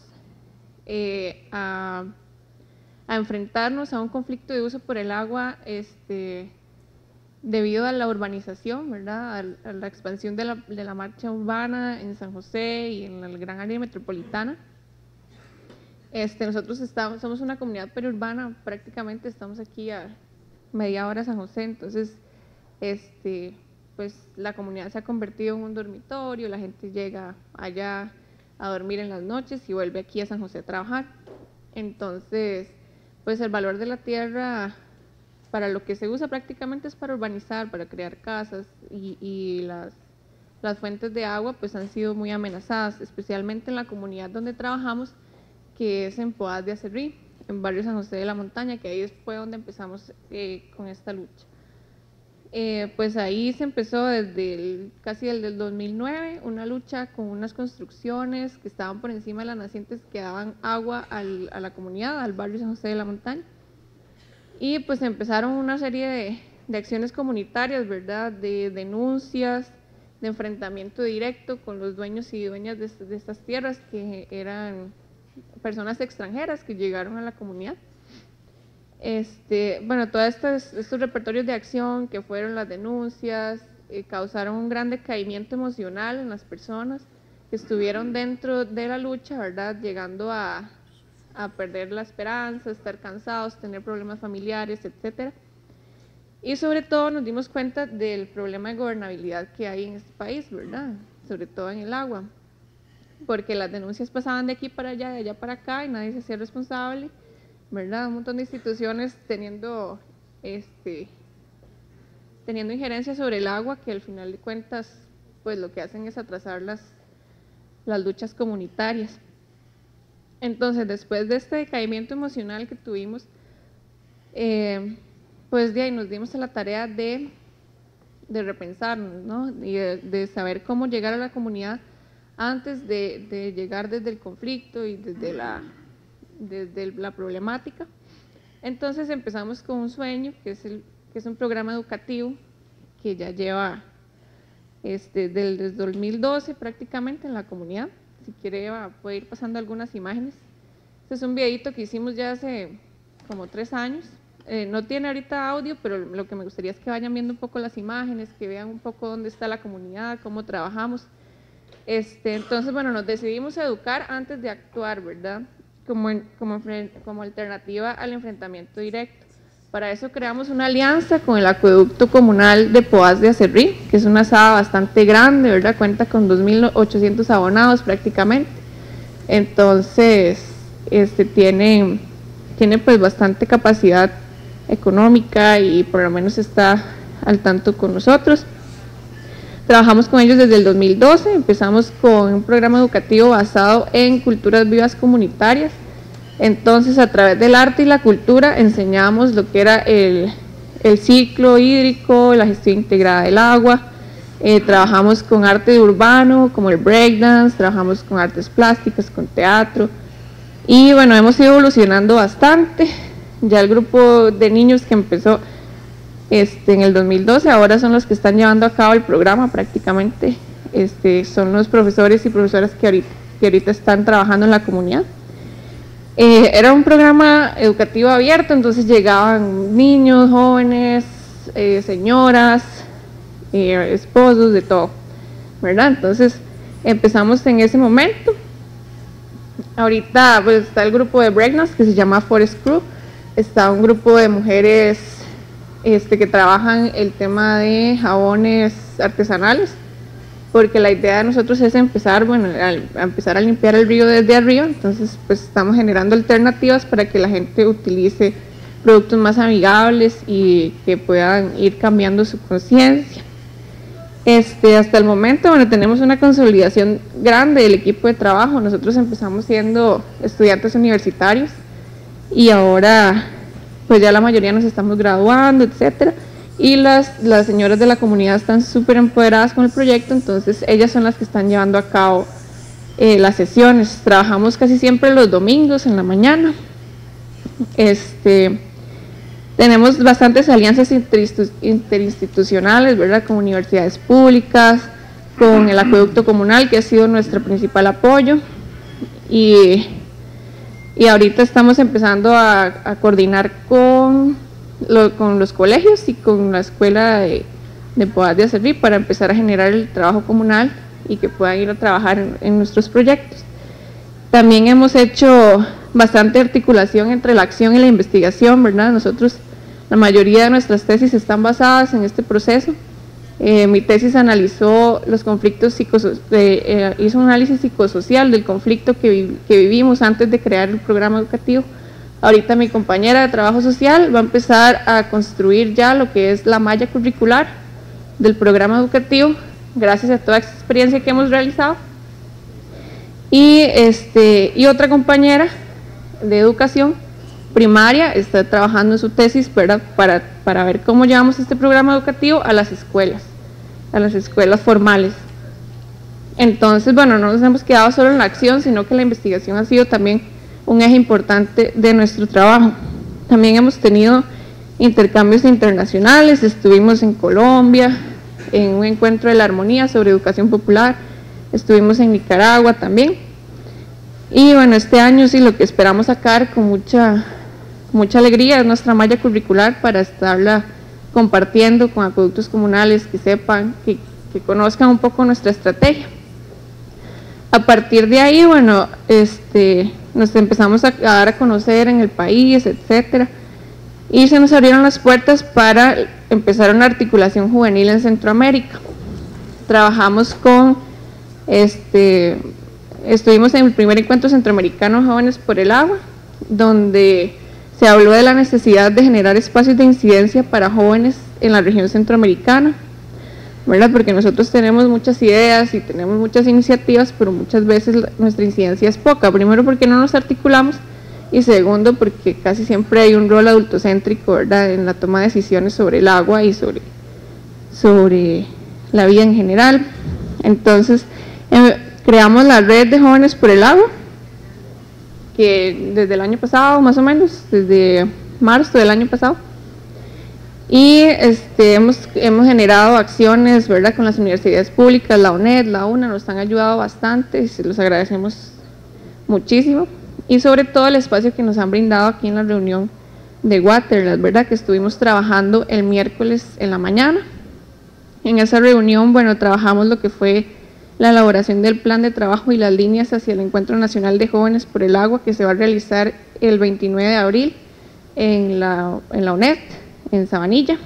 a enfrentarnos a un conflicto de uso por el agua debido a la urbanización, ¿verdad? A la expansión de la marcha urbana en San José y en la gran área metropolitana. Nosotros somos una comunidad periurbana, prácticamente estamos aquí a media hora de San José, entonces pues la comunidad se ha convertido en un dormitorio, la gente llega allá a dormir en las noches y vuelve aquí a San José a trabajar. Entonces, pues el valor de la tierra para lo que se usa prácticamente es para urbanizar, para crear casas, y las fuentes de agua pues han sido muy amenazadas, especialmente en la comunidad donde trabajamos, que es en Poás de Acerrí, en barrio San José de la Montaña, que ahí fue donde empezamos con esta lucha. Pues ahí se empezó casi desde el 2009, una lucha con unas construcciones que estaban por encima de las nacientes que daban agua a la comunidad, al barrio San José de la Montaña. Y pues empezaron una serie de acciones comunitarias, ¿verdad? De denuncias, de enfrentamiento directo con los dueños y dueñas de estas tierras, que eran personas extranjeras que llegaron a la comunidad. Bueno, todos estos repertorios de acción que fueron las denuncias causaron un gran decaimiento emocional en las personas que estuvieron dentro de la lucha, ¿verdad? Llegando a perder la esperanza, estar cansados, tener problemas familiares, etcétera. Y sobre todo nos dimos cuenta del problema de gobernabilidad que hay en este país, ¿verdad? Sobre todo en el agua, porque las denuncias pasaban de aquí para allá, de allá para acá, y nadie se hacía responsable, ¿verdad? Un montón de instituciones teniendo teniendo injerencia sobre el agua, que al final de cuentas pues lo que hacen es atrasar las luchas comunitarias. Entonces, después de este decaimiento emocional que tuvimos, pues de ahí nos dimos a la tarea de repensarnos, ¿no? Y de saber cómo llegar a la comunidad antes de llegar desde el conflicto y desde la problemática. Entonces empezamos con un sueño, que es un programa educativo que ya lleva desde 2012 prácticamente en la comunidad. Si quiere Eva, puede ir pasando algunas imágenes. Este es un videito que hicimos ya hace como 3 años. No tiene ahorita audio, pero lo que me gustaría es que vayan viendo un poco las imágenes, que vean un poco dónde está la comunidad, cómo trabajamos. Entonces, bueno, nos decidimos a educar antes de actuar, ¿verdad? Como alternativa al enfrentamiento directo. Para eso creamos una alianza con el acueducto comunal de Poás de Acerrí, que es una SAA bastante grande, ¿verdad? Cuenta con 2.800 abonados prácticamente. Entonces, tiene pues bastante capacidad económica y por lo menos está al tanto con nosotros. Trabajamos con ellos desde el 2012, empezamos con un programa educativo basado en culturas vivas comunitarias. Entonces, a través del arte y la cultura enseñamos lo que era el ciclo hídrico, la gestión integrada del agua. Trabajamos con arte urbano, como el breakdance, trabajamos con artes plásticas, con teatro. Y bueno, hemos ido evolucionando bastante. Ya el grupo de niños que empezó en el 2012, ahora son los que están llevando a cabo el programa prácticamente. Son los profesores y profesoras que ahorita están trabajando en la comunidad. Era un programa educativo abierto, entonces llegaban niños, jóvenes, señoras, esposos, de todo, ¿verdad? Entonces empezamos en ese momento. Ahorita pues está el grupo de breakdance que se llama Forest Crew, está un grupo de mujeres que trabajan el tema de jabones artesanales, porque la idea de nosotros es empezar a limpiar el río desde arriba. Entonces pues estamos generando alternativas para que la gente utilice productos más amigables y que puedan ir cambiando su conciencia. Hasta el momento, bueno, tenemos una consolidación grande del equipo de trabajo. Nosotros empezamos siendo estudiantes universitarios y ahora pues ya la mayoría nos estamos graduando, etcétera. Y las señoras de la comunidad están súper empoderadas con el proyecto, entonces ellas son las que están llevando a cabo las sesiones. Trabajamos casi siempre los domingos en la mañana. Tenemos bastantes alianzas interinstitucionales, ¿verdad? Con universidades públicas, con el acueducto comunal, que ha sido nuestro principal apoyo. Y ahorita estamos empezando a coordinar con los colegios y con la escuela de Poás de Acerrí para empezar a generar el trabajo comunal y que puedan ir a trabajar en nuestros proyectos. También hemos hecho bastante articulación entre la acción y la investigación, ¿verdad? Nosotros, la mayoría de nuestras tesis están basadas en este proceso. Mi tesis analizó los conflictos hizo un análisis psicosocial del conflicto que vivimos antes de crear el programa educativo. Ahorita mi compañera de trabajo social va a empezar a construir ya lo que es la malla curricular del programa educativo, gracias a toda esta experiencia que hemos realizado. Y otra compañera de educación primaria está trabajando en su tesis, ¿verdad? para ver cómo llevamos este programa educativo a las escuelas formales. Entonces, bueno, no nos hemos quedado solo en la acción, sino que la investigación ha sido también un eje importante de nuestro trabajo. También hemos tenido intercambios internacionales, estuvimos en Colombia, en un encuentro de la armonía sobre educación popular, estuvimos en Nicaragua también. Y bueno, este año sí lo que esperamos sacar con mucha alegría es nuestra malla curricular para estarla compartiendo con acueductos comunales, que sepan, que conozcan un poco nuestra estrategia. A partir de ahí, bueno, nos empezamos a dar a conocer en el país, etcétera, y se nos abrieron las puertas para empezar una articulación juvenil en Centroamérica. Trabajamos estuvimos en el primer encuentro centroamericano Jóvenes por el Agua, donde se habló de la necesidad de generar espacios de incidencia para jóvenes en la región centroamericana, ¿verdad? Porque nosotros tenemos muchas ideas y tenemos muchas iniciativas, pero muchas veces nuestra incidencia es poca. Primero, porque no nos articulamos, y segundo, porque casi siempre hay un rol adultocéntrico, ¿verdad?, en la toma de decisiones sobre el agua y sobre la vida en general. Entonces, creamos la red de jóvenes por el agua, que desde el año pasado, más o menos, desde marzo del año pasado, y hemos generado acciones, ¿verdad?, con las universidades públicas, la UNED, la UNA, nos han ayudado bastante, y se los agradecemos muchísimo, y sobre todo el espacio que nos han brindado aquí en la reunión de Waterland, ¿verdad?, que estuvimos trabajando el miércoles en la mañana. En esa reunión, bueno, trabajamos lo que fue la elaboración del plan de trabajo y las líneas hacia el Encuentro Nacional de Jóvenes por el Agua, que se va a realizar el 29 de abril en la UNED, en Sabanilla.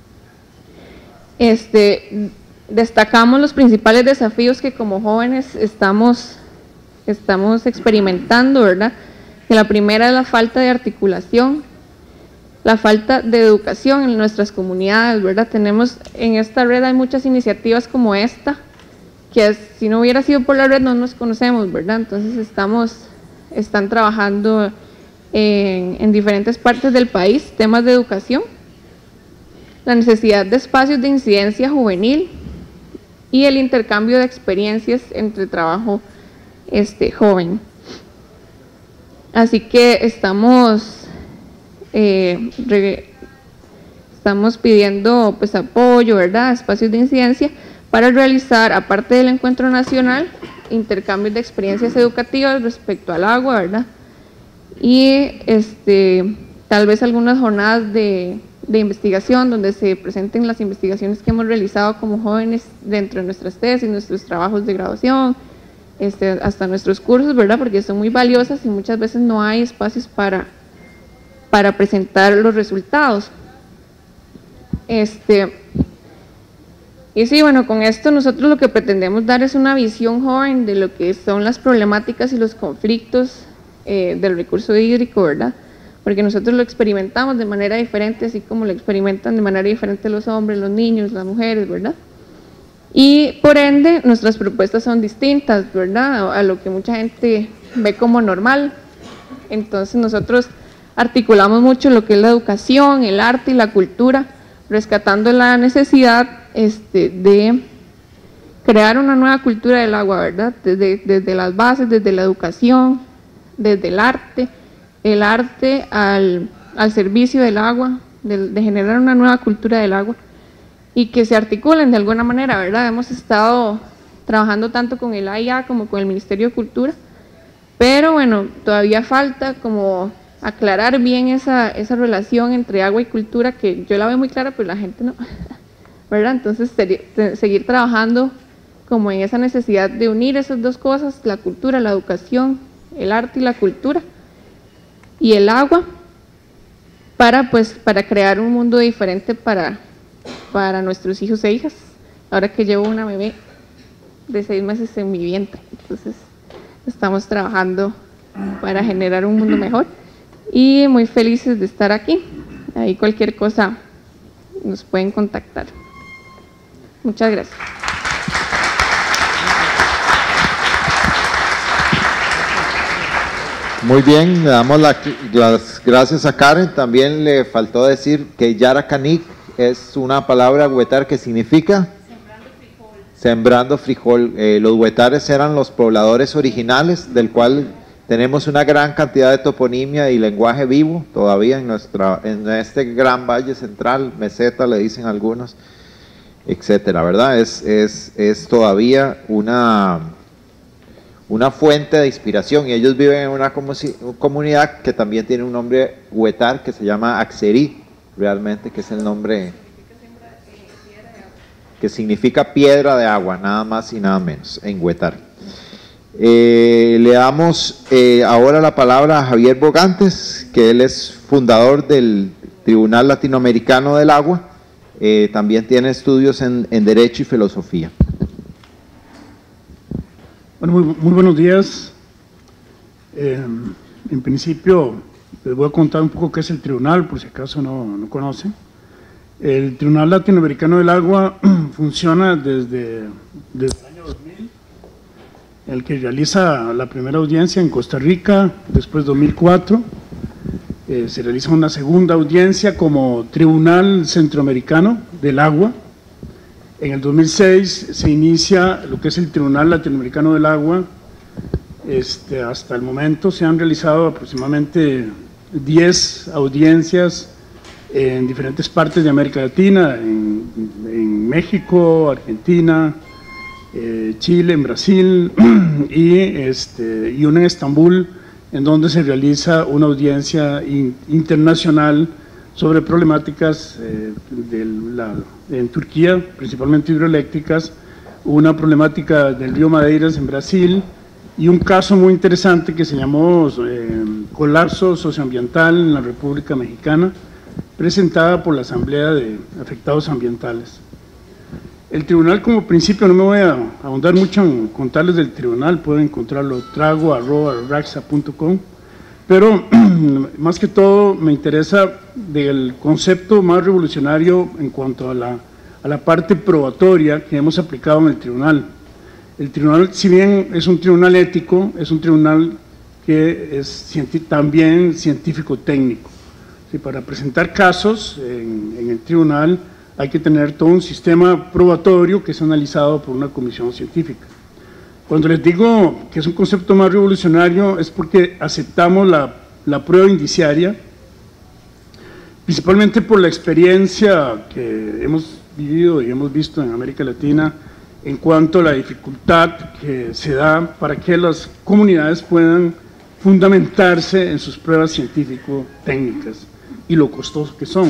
Destacamos los principales desafíos que como jóvenes estamos experimentando, ¿verdad? Que la primera es la falta de articulación, la falta de educación en nuestras comunidades, ¿verdad? Tenemos en esta red, hay muchas iniciativas como esta, que si no hubiera sido por la red no nos conocemos, ¿verdad? Entonces están trabajando en diferentes partes del país temas de educación, la necesidad de espacios de incidencia juvenil y el intercambio de experiencias entre trabajo joven. Así que estamos pidiendo pues apoyo, ¿verdad?, espacios de incidencia para realizar, aparte del encuentro nacional, intercambios de experiencias educativas respecto al agua, ¿verdad? Y tal vez algunas jornadas de investigación donde se presenten las investigaciones que hemos realizado como jóvenes dentro de nuestras tesis, nuestros trabajos de graduación, hasta nuestros cursos, ¿verdad?, porque son muy valiosas y muchas veces no hay espacios para presentar los resultados. Y sí, bueno, con esto nosotros lo que pretendemos dar es una visión joven de lo que son las problemáticas y los conflictos del recurso hídrico, ¿verdad? Porque nosotros lo experimentamos de manera diferente, así como lo experimentan de manera diferente los hombres, los niños, las mujeres, ¿verdad? Y por ende, nuestras propuestas son distintas, ¿verdad?, a lo que mucha gente ve como normal. Entonces nosotros articulamos mucho lo que es la educación, el arte y la cultura, rescatando la necesidad de crear una nueva cultura del agua, ¿verdad?, desde las bases, desde la educación, desde el arte al servicio del agua, de generar una nueva cultura del agua y que se articulen de alguna manera, ¿verdad? Hemos estado trabajando tanto con el AIA como con el Ministerio de Cultura, pero bueno, todavía falta como aclarar bien esa relación entre agua y cultura, que yo la veo muy clara, pero la gente no, ¿verdad? Entonces, seguir trabajando como en esa necesidad de unir esas dos cosas, la cultura, la educación, el arte y la cultura, y el agua, para crear un mundo diferente para nuestros hijos e hijas, ahora que llevo una bebé de 6 meses en mi vientre. Entonces, estamos trabajando para generar un mundo mejor y muy felices de estar aquí. Ahí cualquier cosa nos pueden contactar. Muchas gracias. Muy bien, le damos las gracias a Karen. También le faltó decir que Yaracanic es una palabra huetar que significa sembrando frijol. Los huetares eran los pobladores originales, del cual tenemos una gran cantidad de toponimia y lenguaje vivo todavía en este gran valle central, meseta le dicen algunos, etcétera, ¿verdad? Es todavía una fuente de inspiración, y ellos viven en una comunidad que también tiene un nombre huetar que se llama Axerí, realmente, que es el nombre que significa piedra de agua, nada más y nada menos, en huetar. Le damos ahora la palabra a Javier Bogantes, que él es fundador del Tribunal Latinoamericano del Agua, también tiene estudios en Derecho y Filosofía. Bueno, muy buenos días. En principio les voy a contar un poco qué es el tribunal, por si acaso no conocen. El Tribunal Latinoamericano del Agua funciona desde el año 2000, el que realiza la primera audiencia en Costa Rica, después 2004, se realiza una segunda audiencia como Tribunal Centroamericano del Agua. En el 2006 se inicia lo que es el Tribunal Latinoamericano del Agua. Hasta el momento se han realizado aproximadamente 10 audiencias en diferentes partes de América Latina, en México, Argentina, Chile, en Brasil y una en Estambul, en donde se realiza una audiencia internacional sobre problemáticas en Turquía, principalmente hidroeléctricas, una problemática del río Madeiras en Brasil y un caso muy interesante que se llamó colapso socioambiental en la República Mexicana, presentada por la Asamblea de Afectados Ambientales. El tribunal, como principio, no me voy a ahondar mucho en contarles del tribunal, pueden encontrarlo trago@raxa.com, pero más que todo me interesa del concepto más revolucionario en cuanto a la parte probatoria que hemos aplicado en el tribunal. El tribunal, si bien es un tribunal ético, es un tribunal que es también científico-técnico. Sí, para presentar casos en el tribunal hay que tener todo un sistema probatorio que es analizado por una comisión científica. Cuando les digo que es un concepto más revolucionario es porque aceptamos la prueba indiciaria, principalmente por la experiencia que hemos vivido y hemos visto en América Latina en cuanto a la dificultad que se da para que las comunidades puedan fundamentarse en sus pruebas científico-técnicas y lo costoso que son.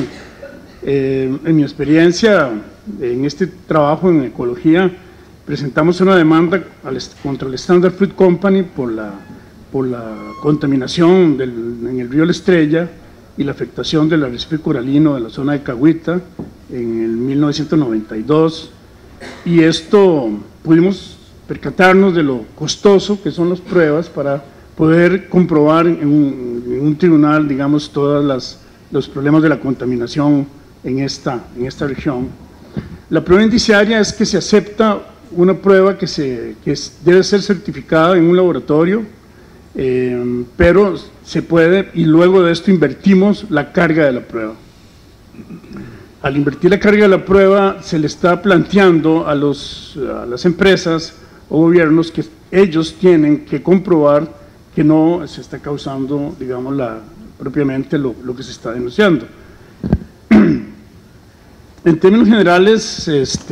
En mi experiencia, en este trabajo en ecología, presentamos una demanda contra el Standard Fruit Company por la contaminación en el río La Estrella y la afectación del arrecife coralino de la zona de Cahuita en el 1992, y esto pudimos percatarnos de lo costoso que son las pruebas para poder comprobar en un tribunal, digamos, todos los problemas de la contaminación en esta región. La prueba indiciaria es que se acepta una prueba que debe ser certificada en un laboratorio, pero se puede, y luego de esto invertimos la carga de la prueba. Al invertir la carga de la prueba se le está planteando a las empresas o gobiernos que ellos tienen que comprobar que no se está causando, digamos, propiamente lo que se está denunciando. En términos generales,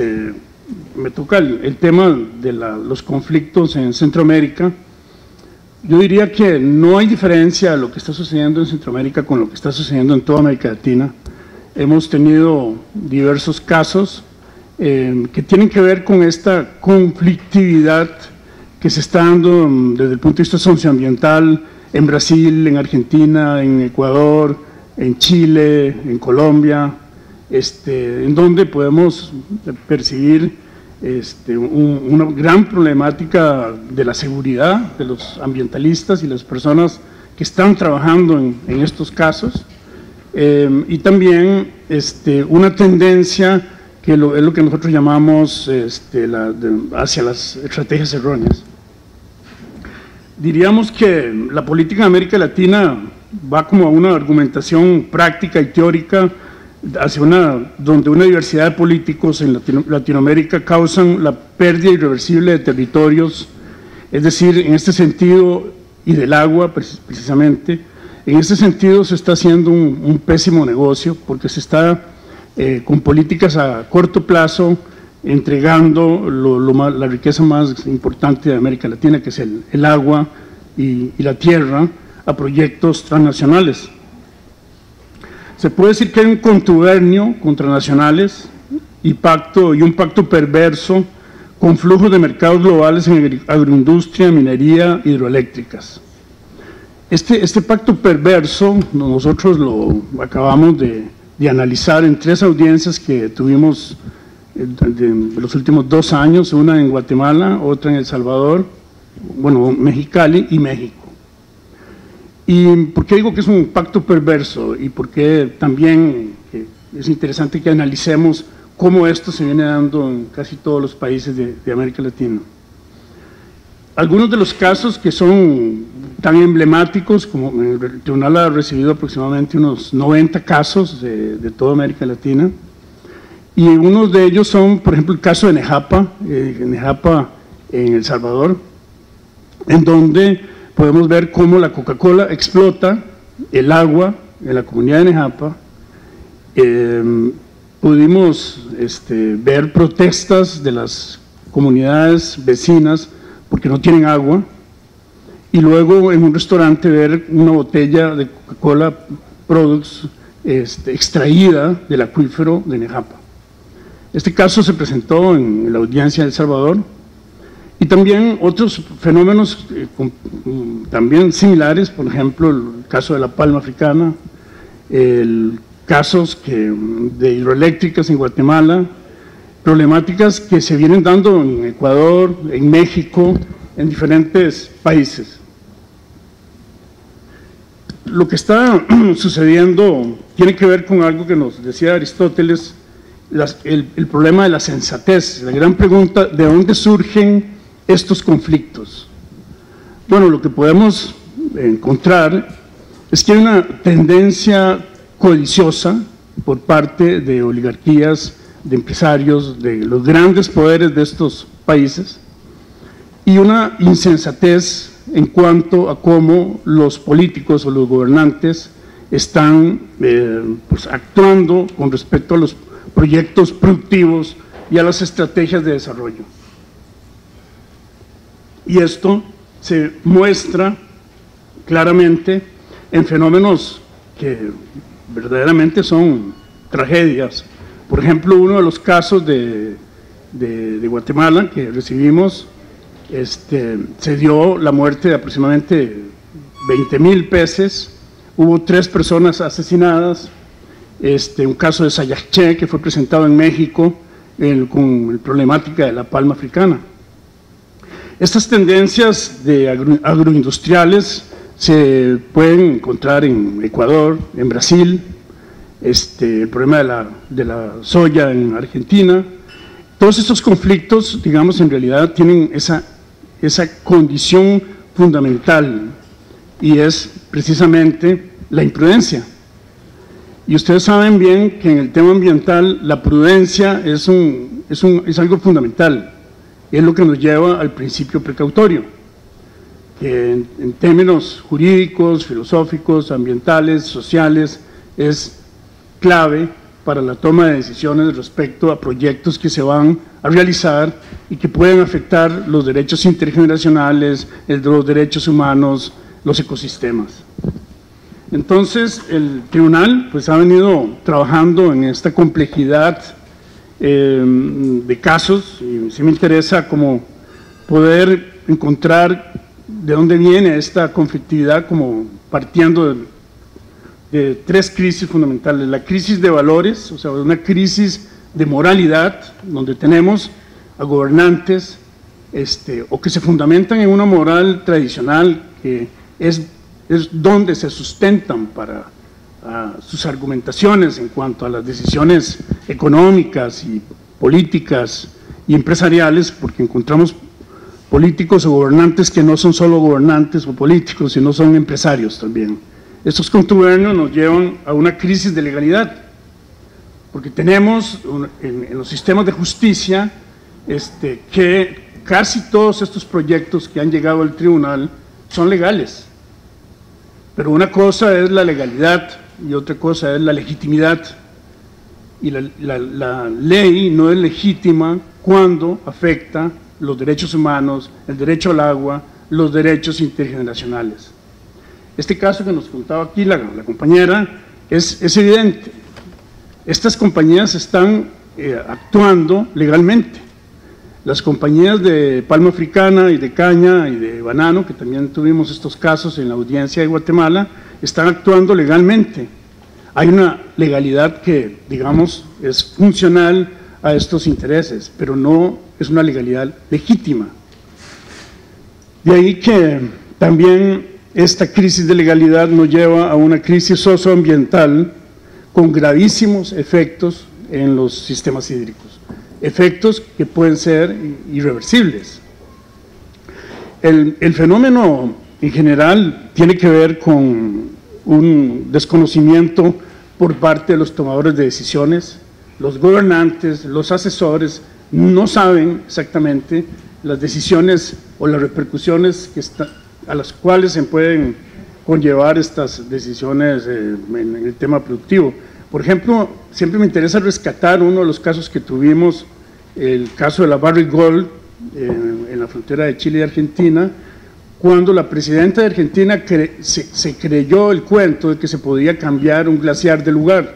me toca el tema de los conflictos en Centroamérica. Yo diría que no hay diferencia a lo que está sucediendo en Centroamérica con lo que está sucediendo en toda América Latina. Hemos tenido diversos casos que tienen que ver con esta conflictividad que se está dando desde el punto de vista socioambiental en Brasil, en Argentina, en Ecuador, en Chile, en Colombia, en donde podemos percibir una gran problemática de la seguridad de los ambientalistas y las personas que están trabajando en estos casos, y también una tendencia que es lo que nosotros llamamos hacia las estrategias erróneas. Diríamos que la política en América Latina va como a una argumentación práctica y teórica donde una diversidad de políticos en Latinoamérica causan la pérdida irreversible de territorios, es decir, en este sentido, y del agua precisamente, en este sentido se está haciendo un pésimo negocio porque se está con políticas a corto plazo entregando la riqueza más importante de América Latina, que es el agua y la tierra, a proyectos transnacionales. Se puede decir que hay un contubernio contra nacionales y un pacto perverso con flujos de mercados globales en agroindustria, minería, hidroeléctricas. Este pacto perverso nosotros lo acabamos de analizar en 3 audiencias que tuvimos en los últimos 2 años, una en Guatemala, otra en El Salvador, bueno, Mexicali y México. ¿Y por qué digo que es un pacto perverso? Y por qué también es interesante que analicemos cómo esto se viene dando en casi todos los países de América Latina. Algunos de los casos que son tan emblemáticos, como el tribunal ha recibido aproximadamente unos 90 casos de toda América Latina, y unos de ellos son, por ejemplo, el caso de Nejapa en El Salvador, en donde podemos ver cómo la Coca-Cola explota el agua en la comunidad de Nejapa. Pudimos ver protestas de las comunidades vecinas porque no tienen agua, y luego en un restaurante ver una botella de Coca-Cola Products extraída del acuífero de Nejapa. Este caso se presentó en la audiencia de El Salvador, y también otros fenómenos también similares, por ejemplo el caso de la palma africana, casos de hidroeléctricas en Guatemala, problemáticas que se vienen dando en Ecuador, en México, en diferentes países. Lo que está sucediendo tiene que ver con algo que nos decía Aristóteles, el problema de la sensatez, la gran pregunta: ¿de dónde surgen estos conflictos? Bueno, lo que podemos encontrar es que hay una tendencia codiciosa por parte de oligarquías, de empresarios, de los grandes poderes de estos países, y una insensatez en cuanto a cómo los políticos o los gobernantes están actuando con respecto a los proyectos productivos y a las estrategias de desarrollo. Y esto se muestra claramente en fenómenos que verdaderamente son tragedias. Por ejemplo, uno de los casos de Guatemala que recibimos, se dio la muerte de aproximadamente 20,000 peces, hubo 3 personas asesinadas, un caso de Sayaché que fue presentado en México con la problemática de la palma africana. Estas tendencias agroindustriales se pueden encontrar en Ecuador, en Brasil, el problema de la soya en Argentina. Todos estos conflictos, digamos, en realidad tienen esa condición fundamental, y es precisamente la imprudencia. Y ustedes saben bien que en el tema ambiental la prudencia es algo fundamental, es lo que nos lleva al principio precautorio, que en términos jurídicos, filosóficos, ambientales, sociales, es clave para la toma de decisiones respecto a proyectos que se van a realizar y que pueden afectar los derechos intergeneracionales, los derechos humanos, los ecosistemas. Entonces, el tribunal pues ha venido trabajando en esta complejidad de casos, y sí me interesa como poder encontrar de dónde viene esta conflictividad, como partiendo de 3 crisis fundamentales: la crisis de valores, o sea, una crisis de moralidad, donde tenemos a gobernantes o que se fundamentan en una moral tradicional, que es donde se sustentan para sus argumentaciones en cuanto a las decisiones económicas y políticas y empresariales, porque encontramos políticos o gobernantes que no son solo gobernantes o políticos, sino son empresarios también. Estos contubernios nos llevan a una crisis de legalidad, porque tenemos en los sistemas de justicia que casi todos estos proyectos que han llegado al tribunal son legales, pero una cosa es la legalidad y otra cosa es la legitimidad, y la ley no es legítima cuando afecta los derechos humanos, el derecho al agua, los derechos intergeneracionales. Este caso que nos contaba aquí la compañera es evidente. Estas compañías están actuando legalmente. Las compañías de palma africana y de caña y de banano, que también tuvimos estos casos en la audiencia de Guatemala, están actuando legalmente. Hay una legalidad que, digamos, es funcional a estos intereses, pero no es una legalidad legítima. De ahí que también esta crisis de legalidad nos lleva a una crisis socioambiental con gravísimos efectos en los sistemas hídricos, efectos que pueden ser irreversibles. El fenómeno en general tiene que ver con un desconocimiento por parte de los tomadores de decisiones. Los gobernantes, los asesores no saben exactamente las decisiones o las repercusiones a las cuales se pueden conllevar estas decisiones en el tema productivo. Por ejemplo, siempre me interesa rescatar uno de los casos que tuvimos, el caso de la Barrick Gold en la frontera de Chile y Argentina, cuando la presidenta de Argentina se creyó el cuento de que se podía cambiar un glaciar de lugar.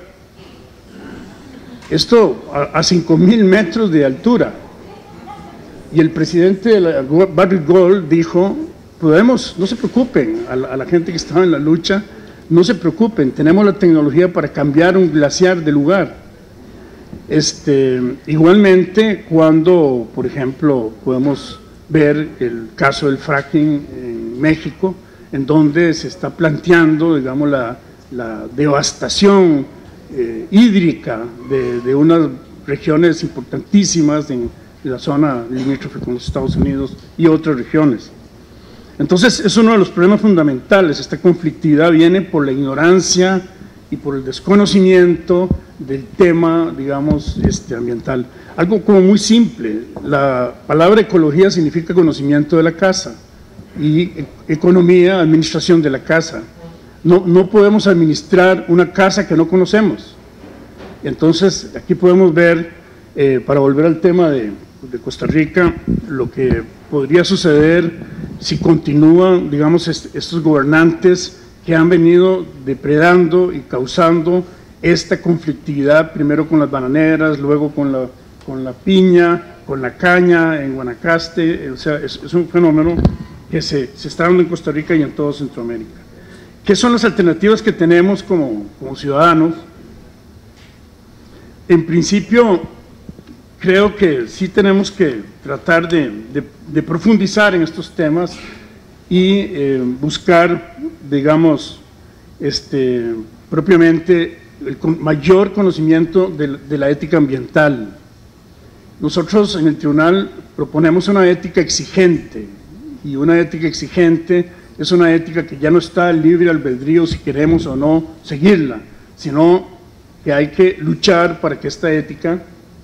Esto a 5.000 metros de altura. Y el presidente de la Barrick Gold dijo, podemos, no se preocupen, a la gente que estaba en la lucha, no se preocupen, tenemos la tecnología para cambiar un glaciar de lugar. Igualmente, cuando, por ejemplo, podemos ver el caso del fracking en México, en donde se está planteando, digamos, la devastación hídrica de unas regiones importantísimas en la zona limítrofe con los Estados Unidos y otras regiones. Entonces, es uno de los problemas fundamentales. Esta conflictividad viene por la ignorancia y por el desconocimiento del tema, digamos, ambiental. Algo como muy simple, la palabra ecología significa conocimiento de la casa y economía, administración de la casa. No podemos administrar una casa que no conocemos. Entonces, aquí podemos ver, para volver al tema de Costa Rica, lo que podría suceder si continúan, digamos, estos gobernantes que han venido depredando y causando esta conflictividad, primero con las bananeras, luego con la piña, con la caña en Guanacaste. O sea, es un fenómeno que se está dando en Costa Rica y en todo Centroamérica. ¿Qué son las alternativas que tenemos como ciudadanos? En principio, creo que sí tenemos que tratar de profundizar en estos temas y buscar, digamos, propiamente el mayor conocimiento de la ética ambiental. Nosotros en el tribunal proponemos una ética exigente, y una ética exigente es una ética que ya no está libre albedrío si queremos o no seguirla, sino que hay que luchar para que esta ética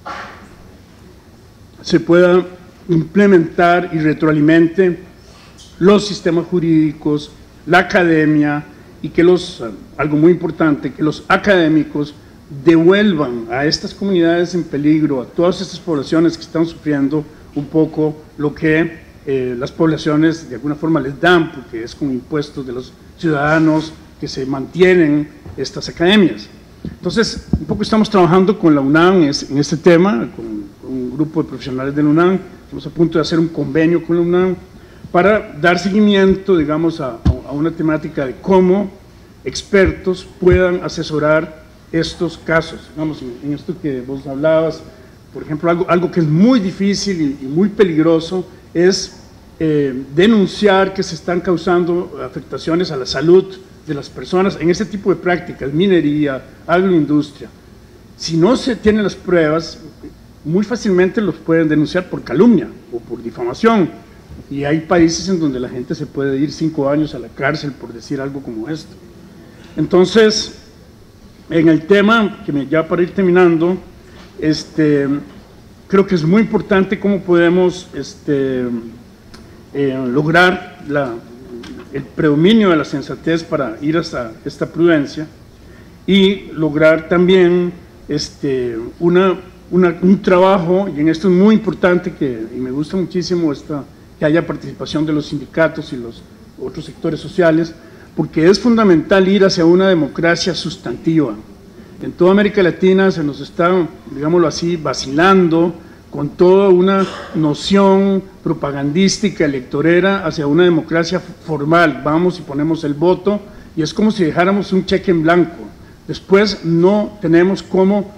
se pueda implementar y retroalimente los sistemas jurídicos, la academia, y que algo muy importante, que los académicos devuelvan a estas comunidades en peligro, a todas estas poblaciones que están sufriendo un poco lo que las poblaciones de alguna forma les dan, porque es con impuestos de los ciudadanos que se mantienen estas academias. Entonces, un poco estamos trabajando con la UNAM en este tema, con un grupo de profesionales de la UNAM. Estamos a punto de hacer un convenio con la UNAM para dar seguimiento, digamos, a una temática de cómo expertos puedan asesorar estos casos. Digamos, en esto que vos hablabas, por ejemplo, algo que es muy difícil y muy peligroso es denunciar que se están causando afectaciones a la salud de las personas en este tipo de prácticas, minería, agroindustria. Si no se tienen las pruebas, muy fácilmente los pueden denunciar por calumnia o por difamación, y hay países en donde la gente se puede ir 5 años a la cárcel por decir algo como esto. Entonces, en el tema, ya para ir terminando, creo que es muy importante cómo podemos lograr el predominio de la sensatez para ir hasta esta prudencia y lograr también un trabajo, y en esto es muy importante y me gusta muchísimo que haya participación de los sindicatos y los otros sectores sociales, porque es fundamental ir hacia una democracia sustantiva. En toda América Latina se nos está, digámoslo así, vacilando con toda una noción propagandística, electorera, hacia una democracia formal. Vamos y ponemos el voto, y es como si dejáramos un cheque en blanco. Después no tenemos cómo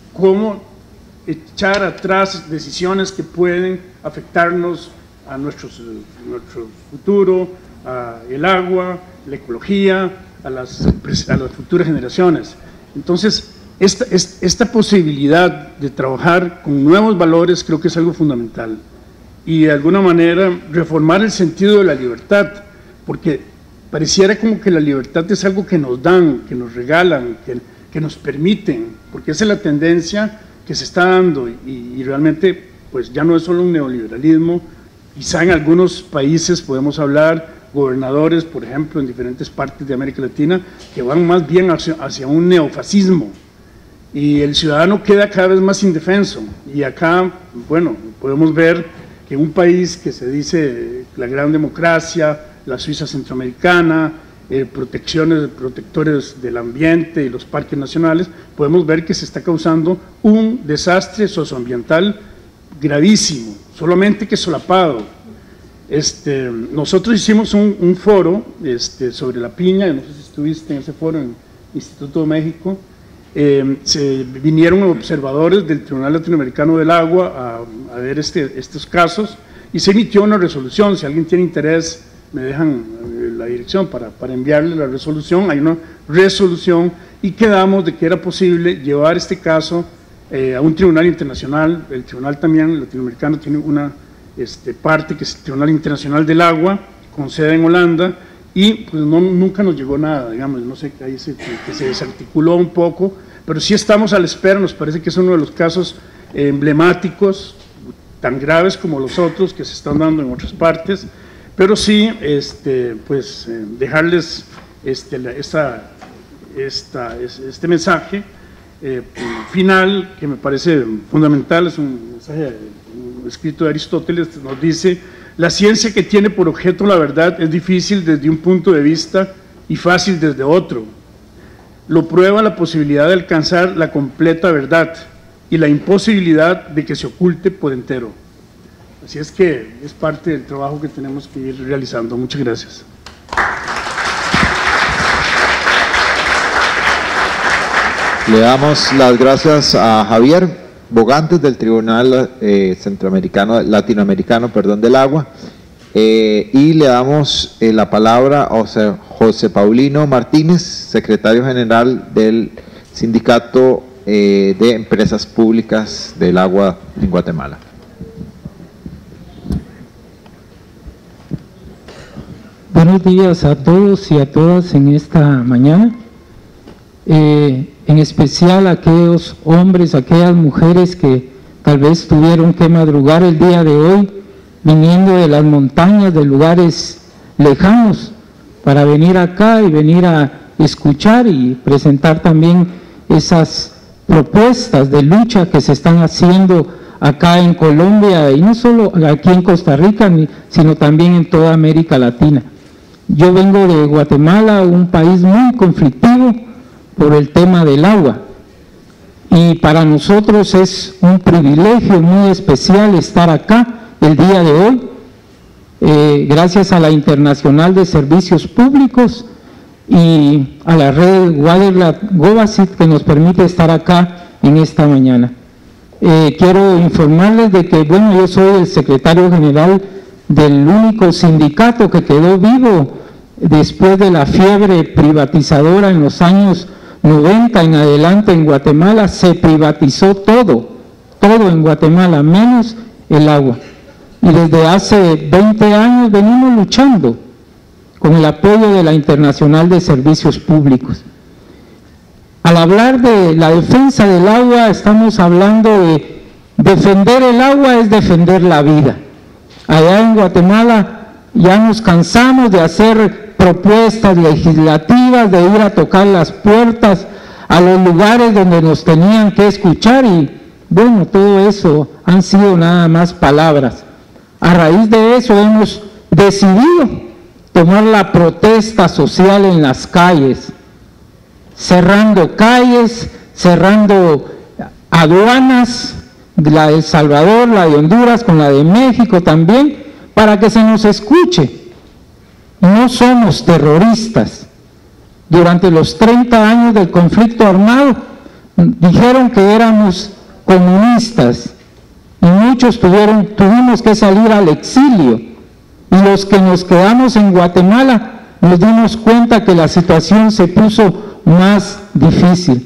echar atrás decisiones que pueden afectarnos a nuestro futuro, a el agua, la ecología, a las futuras generaciones. Entonces, esta posibilidad de trabajar con nuevos valores creo que es algo fundamental y de alguna manera reformar el sentido de la libertad, porque pareciera como que la libertad es algo que nos dan, que nos regalan, que nos permiten, porque esa es la tendencia que se está dando y realmente pues ya no es solo un neoliberalismo. Quizá en algunos países podemos hablar, gobernadores, por ejemplo, en diferentes partes de América Latina, que van más bien hacia un neofascismo y el ciudadano queda cada vez más indefenso. Y acá, bueno, podemos ver que un país que se dice la gran democracia, la Suiza centroamericana, protectores del ambiente y los parques nacionales, podemos ver que se está causando un desastre socioambiental gravísimo, solamente que solapado. Nosotros hicimos un foro sobre la piña, no sé si estuviste en ese foro en Instituto de México, se vinieron observadores del Tribunal Latinoamericano del Agua a ver estos casos y se emitió una resolución. Si alguien tiene interés, me dejan la dirección para enviarle la resolución. Hay una resolución y quedamos de que era posible llevar este caso a un tribunal internacional. El tribunal también latinoamericano tiene una parte que es el Tribunal Internacional del Agua, con sede en Holanda, y pues nunca nos llegó nada, digamos, no sé, ahí que se desarticuló un poco, pero sí estamos a la espera. Nos parece que es uno de los casos emblemáticos, tan graves como los otros que se están dando en otras partes, pero sí, dejarles este mensaje final que me parece fundamental. Es un mensaje escrito de Aristóteles, nos dice: la ciencia que tiene por objeto la verdad es difícil desde un punto de vista y fácil desde otro. Lo prueba la posibilidad de alcanzar la completa verdad y la imposibilidad de que se oculte por entero. Así es que es parte del trabajo que tenemos que ir realizando. Muchas gracias. Le damos las gracias a Javier Bogantes del Tribunal Latinoamericano del Agua, y le damos la palabra a José Paulino Martínez, secretario general del Sindicato de Empresas Públicas del Agua en Guatemala. Buenos días a todos y a todas en esta mañana, en especial a aquellos hombres, aquellas mujeres que tal vez tuvieron que madrugar el día de hoy, viniendo de las montañas, de lugares lejanos, para venir acá y venir a escuchar y presentar también esas propuestas de lucha que se están haciendo acá en Colombia, y no solo aquí en Costa Rica, sino también en toda América Latina. Yo vengo de Guatemala, un país muy conflictivo por el tema del agua, y para nosotros es un privilegio muy especial estar acá el día de hoy, gracias a la Internacional de Servicios Públicos y a la red Waterlat-Gobasit, que nos permite estar acá en esta mañana. Quiero informarles de que, bueno, yo soy el secretario general del único sindicato que quedó vivo después de la fiebre privatizadora en los años 90 en adelante en Guatemala. Se privatizó todo en Guatemala, menos el agua. Y desde hace 20 años venimos luchando con el apoyo de la Internacional de Servicios Públicos. Al hablar de la defensa del agua, estamos hablando de defender el agua, es defender la vida. Allá en Guatemala ya nos cansamos de hacer propuestas legislativas, de ir a tocar las puertas a los lugares donde nos tenían que escuchar, y bueno, todo eso han sido nada más palabras. A raíz de eso hemos decidido tomar la protesta social en las calles, cerrando calles, cerrando aduanas, la de El Salvador, la de Honduras, con la de México también, para que se nos escuche. No somos terroristas. Durante los 30 años del conflicto armado dijeron que éramos comunistas y muchos tuvimos que salir al exilio, y los que nos quedamos en Guatemala nos dimos cuenta que la situación se puso más difícil.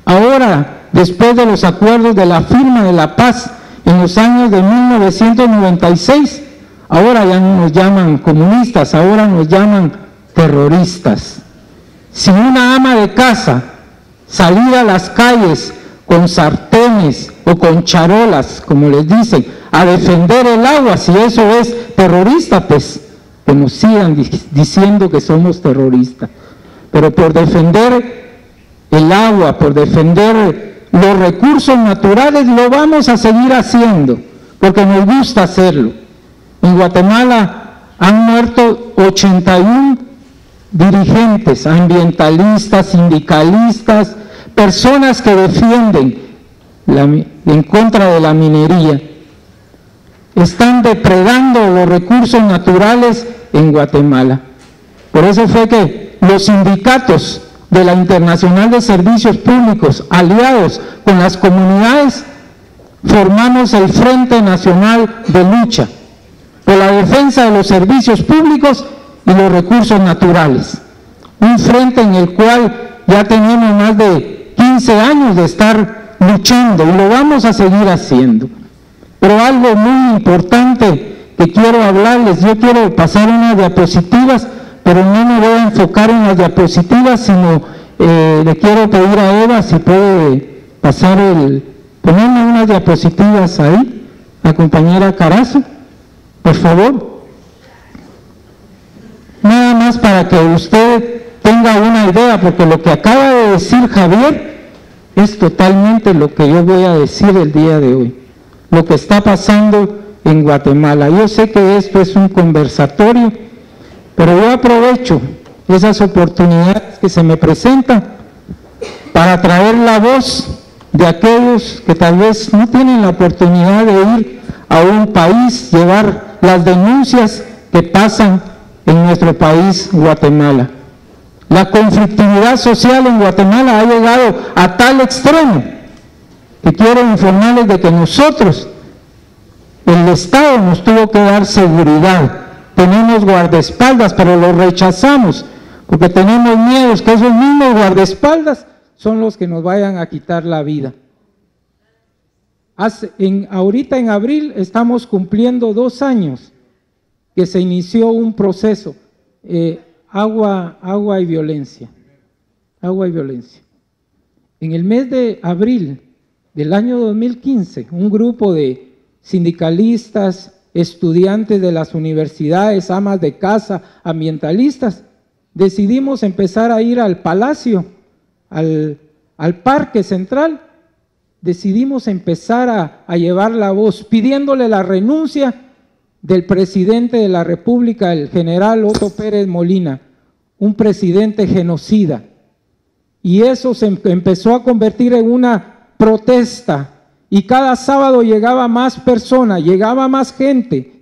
Ahora, después de los acuerdos de la firma de la paz en los años de 1996, ahora ya no nos llaman comunistas, ahora nos llaman terroristas. Si una ama de casa salir a las calles con sartenes o con charolas, como les dicen, a defender el agua, si eso es terrorista, pues que nos sigan diciendo que somos terroristas. Pero por defender el agua, por defender los recursos naturales, lo vamos a seguir haciendo, porque nos gusta hacerlo. En Guatemala han muerto 81 dirigentes, ambientalistas, sindicalistas, personas que defienden en contra de la minería. Están depredando los recursos naturales en Guatemala. Por eso fue que los sindicatos de la Internacional de Servicios Públicos, aliados con las comunidades, formamos el Frente Nacional de Lucha por la defensa de los servicios públicos y los recursos naturales. Un frente en el cual ya tenemos más de 15 años de estar luchando y lo vamos a seguir haciendo. Pero algo muy importante que quiero hablarles, yo quiero pasar unas diapositivas, pero no me voy a enfocar en las diapositivas, sino le quiero pedir a Eva si puede pasar ponerme unas diapositivas ahí, la compañera Carazo, por favor. Nada más para que usted tenga una idea, porque lo que acaba de decir Javier es totalmente lo que yo voy a decir el día de hoy, lo que está pasando en Guatemala. Yo sé que esto es un conversatorio, pero yo aprovecho esas oportunidades que se me presentan para traer la voz de aquellos que tal vez no tienen la oportunidad de ir a un país, llevar las denuncias que pasan en nuestro país, Guatemala. La conflictividad social en Guatemala ha llegado a tal extremo que quiero informarles de que nosotros, el Estado nos tuvo que dar seguridad. Tenemos guardaespaldas, pero lo rechazamos porque tenemos miedos que esos mismos guardaespaldas son los que nos vayan a quitar la vida. Ahorita en abril estamos cumpliendo 2 años que se inició un proceso, agua y violencia. Agua y violencia. En el mes de abril del año 2015, un grupo de sindicalistas, estudiantes de las universidades, amas de casa, ambientalistas, decidimos empezar a ir al Palacio, al Parque Central, decidimos empezar a llevar la voz, pidiéndole la renuncia del presidente de la República, el general Otto Pérez Molina, un presidente genocida. Y eso se empezó a convertir en una protesta, y cada sábado llegaba más personas, llegaba más gente.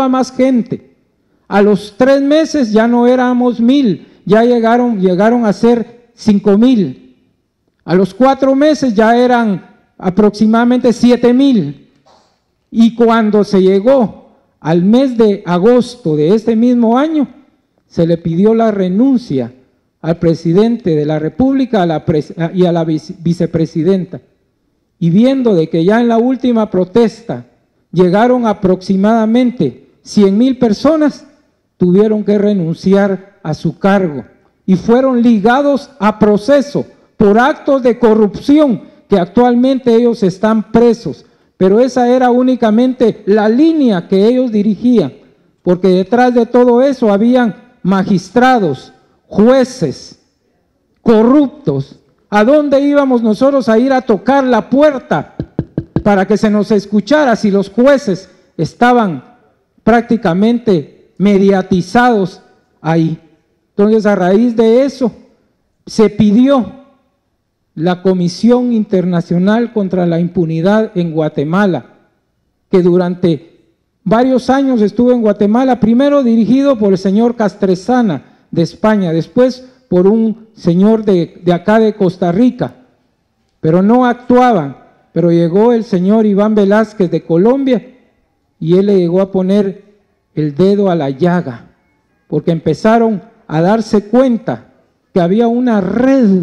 A los 3 meses ya no éramos 1000, ya llegaron a ser 5000. A los 4 meses ya eran aproximadamente 7000. Y cuando se llegó al mes de agosto de este mismo año, se le pidió la renuncia al presidente de la República y a la vicepresidenta. Y viendo de que ya en la última protesta llegaron aproximadamente 100,000 personas, tuvieron que renunciar a su cargo y fueron ligados a proceso por actos de corrupción que actualmente ellos están presos. Pero esa era únicamente la línea que ellos dirigían, porque detrás de todo eso habían magistrados, jueces, corruptos. ¿A dónde íbamos nosotros a ir a tocar la puerta para que se nos escuchara si los jueces estaban prácticamente mediatizados ahí? Entonces, a raíz de eso, se pidió la Comisión Internacional contra la Impunidad en Guatemala, que durante varios años estuvo en Guatemala, primero dirigido por el señor Castresana de España, después por un señor de acá de Costa Rica, pero no actuaban. Pero llegó el señor Iván Velázquez de Colombia y él le llegó a poner el dedo a la llaga, porque empezaron a darse cuenta que había una red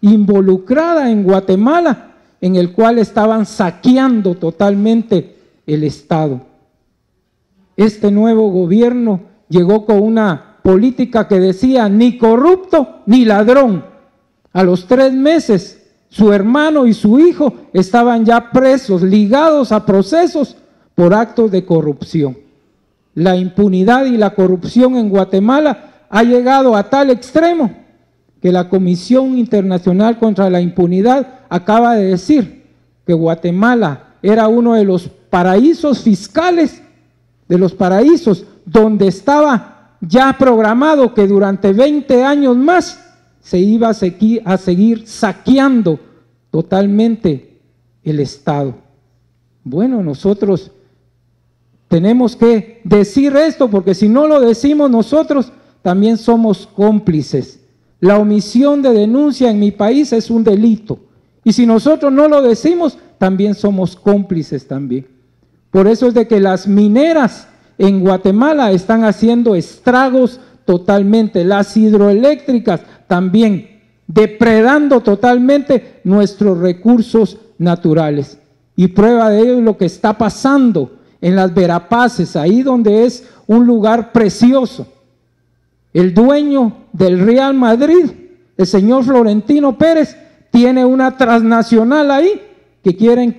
involucrada en Guatemala, en el cual estaban saqueando totalmente el Estado. Este nuevo gobierno llegó con una política que decía ni corrupto ni ladrón. A los 3 meses, su hermano y su hijo estaban ya presos, ligados a procesos por actos de corrupción. La impunidad y la corrupción en Guatemala ha llegado a tal extremo que la Comisión Internacional contra la Impunidad acaba de decir que Guatemala era uno de los paraísos fiscales, de los paraísos donde estaba ya programado que durante 20 años más se iba a seguir saqueando totalmente el Estado. Bueno, nosotros tenemos que decir esto, porque si no lo decimos nosotros, también somos cómplices. La omisión de denuncia en mi país es un delito, y si nosotros no lo decimos, también somos cómplices también. Por eso es de que las mineras en Guatemala están haciendo estragos totalmente, las hidroeléctricas también, depredando totalmente nuestros recursos naturales. Y prueba de ello es lo que está pasando en las Verapaces, ahí donde es un lugar precioso. El dueño del Real Madrid, el señor Florentino Pérez, tiene una transnacional ahí que quieren,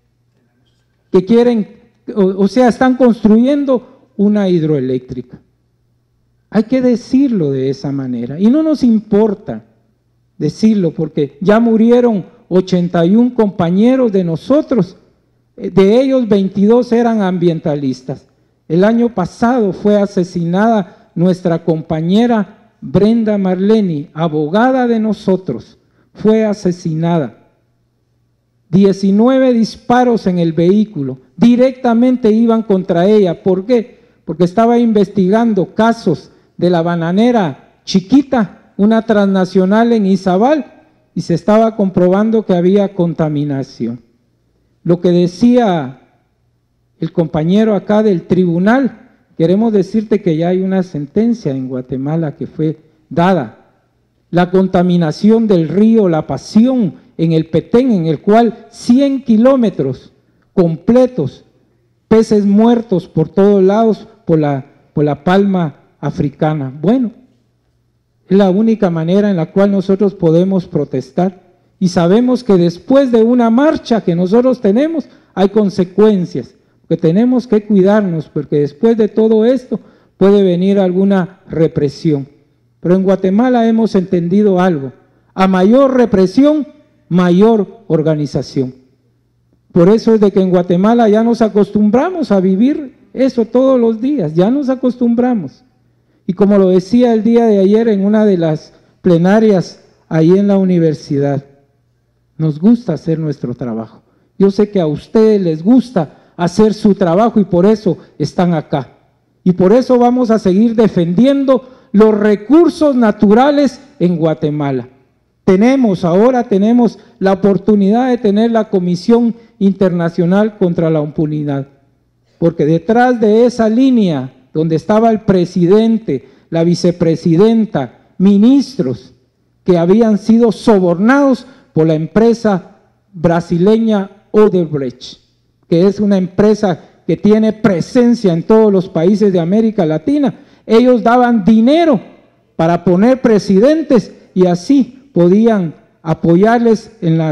o sea, están construyendo una hidroeléctrica. Hay que decirlo de esa manera, y no nos importa decirlo, porque ya murieron 81 compañeros de nosotros, de ellos 22 eran ambientalistas. El año pasado fue asesinada nuestra compañera Brenda Marleni, abogada de nosotros, fue asesinada. 19 disparos en el vehículo, directamente iban contra ella. ¿Por qué? Porque estaba investigando casos de la bananera Chiquita, una transnacional en Izabal, y se estaba comprobando que había contaminación. Lo que decía el compañero acá del tribunal, queremos decirte que ya hay una sentencia en Guatemala que fue dada. La contaminación del río La Pasión en el Petén, en el cual 100 kilómetros completos, peces muertos por todos lados por la palma africana. Bueno, es la única manera en la cual nosotros podemos protestar, y sabemos que después de una marcha que nosotros tenemos hay consecuencias, que tenemos que cuidarnos, porque después de todo esto puede venir alguna represión. Pero en Guatemala hemos entendido algo: a mayor represión, mayor organización. Por eso es de que en Guatemala ya nos acostumbramos a vivir eso todos los días, ya nos acostumbramos. Y como lo decía el día de ayer en una de las plenarias ahí en la universidad, nos gusta hacer nuestro trabajo. Yo sé que a ustedes les gusta hacer su trabajo y por eso están acá. Y por eso vamos a seguir defendiendo los recursos naturales en Guatemala. Ahora tenemos la oportunidad de tener la Comisión Internacional contra la Impunidad, porque detrás de esa línea donde estaba el presidente, la vicepresidenta, ministros que habían sido sobornados por la empresa brasileña Odebrecht, que es una empresa que tiene presencia en todos los países de América Latina. Ellos daban dinero para poner presidentes y así podían apoyarles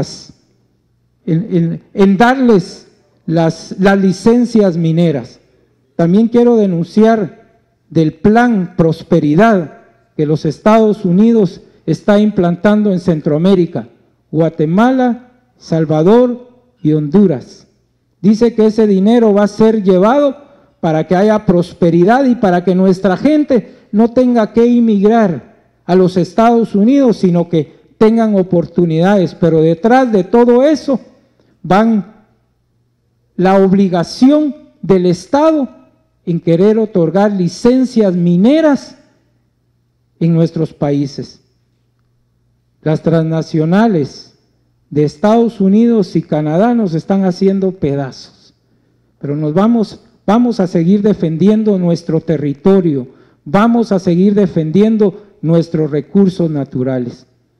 en darles las licencias mineras. También quiero denunciar del plan Prosperidad que los Estados Unidos está implantando en Centroamérica, Guatemala, Salvador y Honduras. Dice que ese dinero va a ser llevado para que haya prosperidad y para que nuestra gente no tenga que emigrar a los Estados Unidos, sino que tengan oportunidades. Pero detrás de todo eso van la obligación del Estado en querer otorgar licencias mineras en nuestros países. Las transnacionales de Estados Unidos y Canadá nos están haciendo pedazos, pero vamos a seguir defendiendo nuestro territorio, vamos a seguir defendiendo nuestros recursos naturales.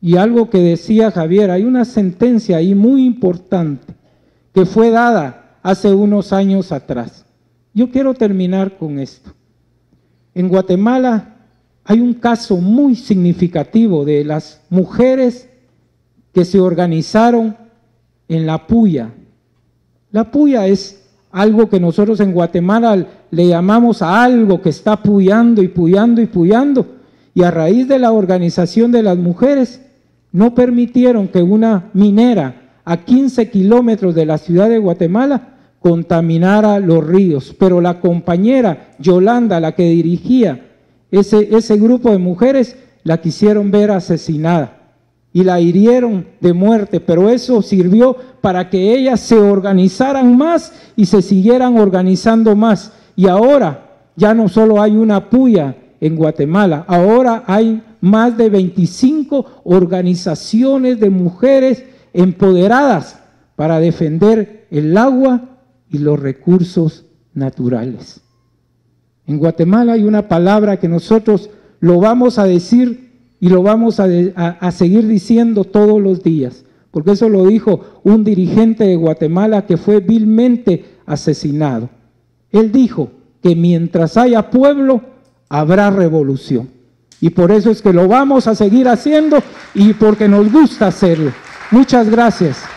Y algo que decía Javier, hay una sentencia ahí muy importante que fue dada hace unos años atrás. Yo quiero terminar con esto. En Guatemala hay un caso muy significativo de las mujeres que se organizaron en la puya. La puya es algo que nosotros en Guatemala le llamamos a algo que está puyando y puyando y puyando. Y a raíz de la organización de las mujeres, no permitieron que una minera a 15 kilómetros de la ciudad de Guatemala contaminara los ríos. Pero la compañera Yolanda, la que dirigía ese grupo de mujeres, la quisieron ver asesinada y la hirieron de muerte, pero eso sirvió para que ellas se organizaran más y se siguieran organizando más. Y ahora ya no solo hay una puya en Guatemala, ahora hay más de 25 organizaciones de mujeres empoderadas para defender el agua y los recursos naturales. En Guatemala hay una palabra que nosotros lo vamos a decir y lo vamos a seguir diciendo todos los días, porque eso lo dijo un dirigente de Guatemala que fue vilmente asesinado. Él dijo que mientras haya pueblo, habrá revolución. Y por eso es que lo vamos a seguir haciendo y porque nos gusta hacerlo. Muchas gracias.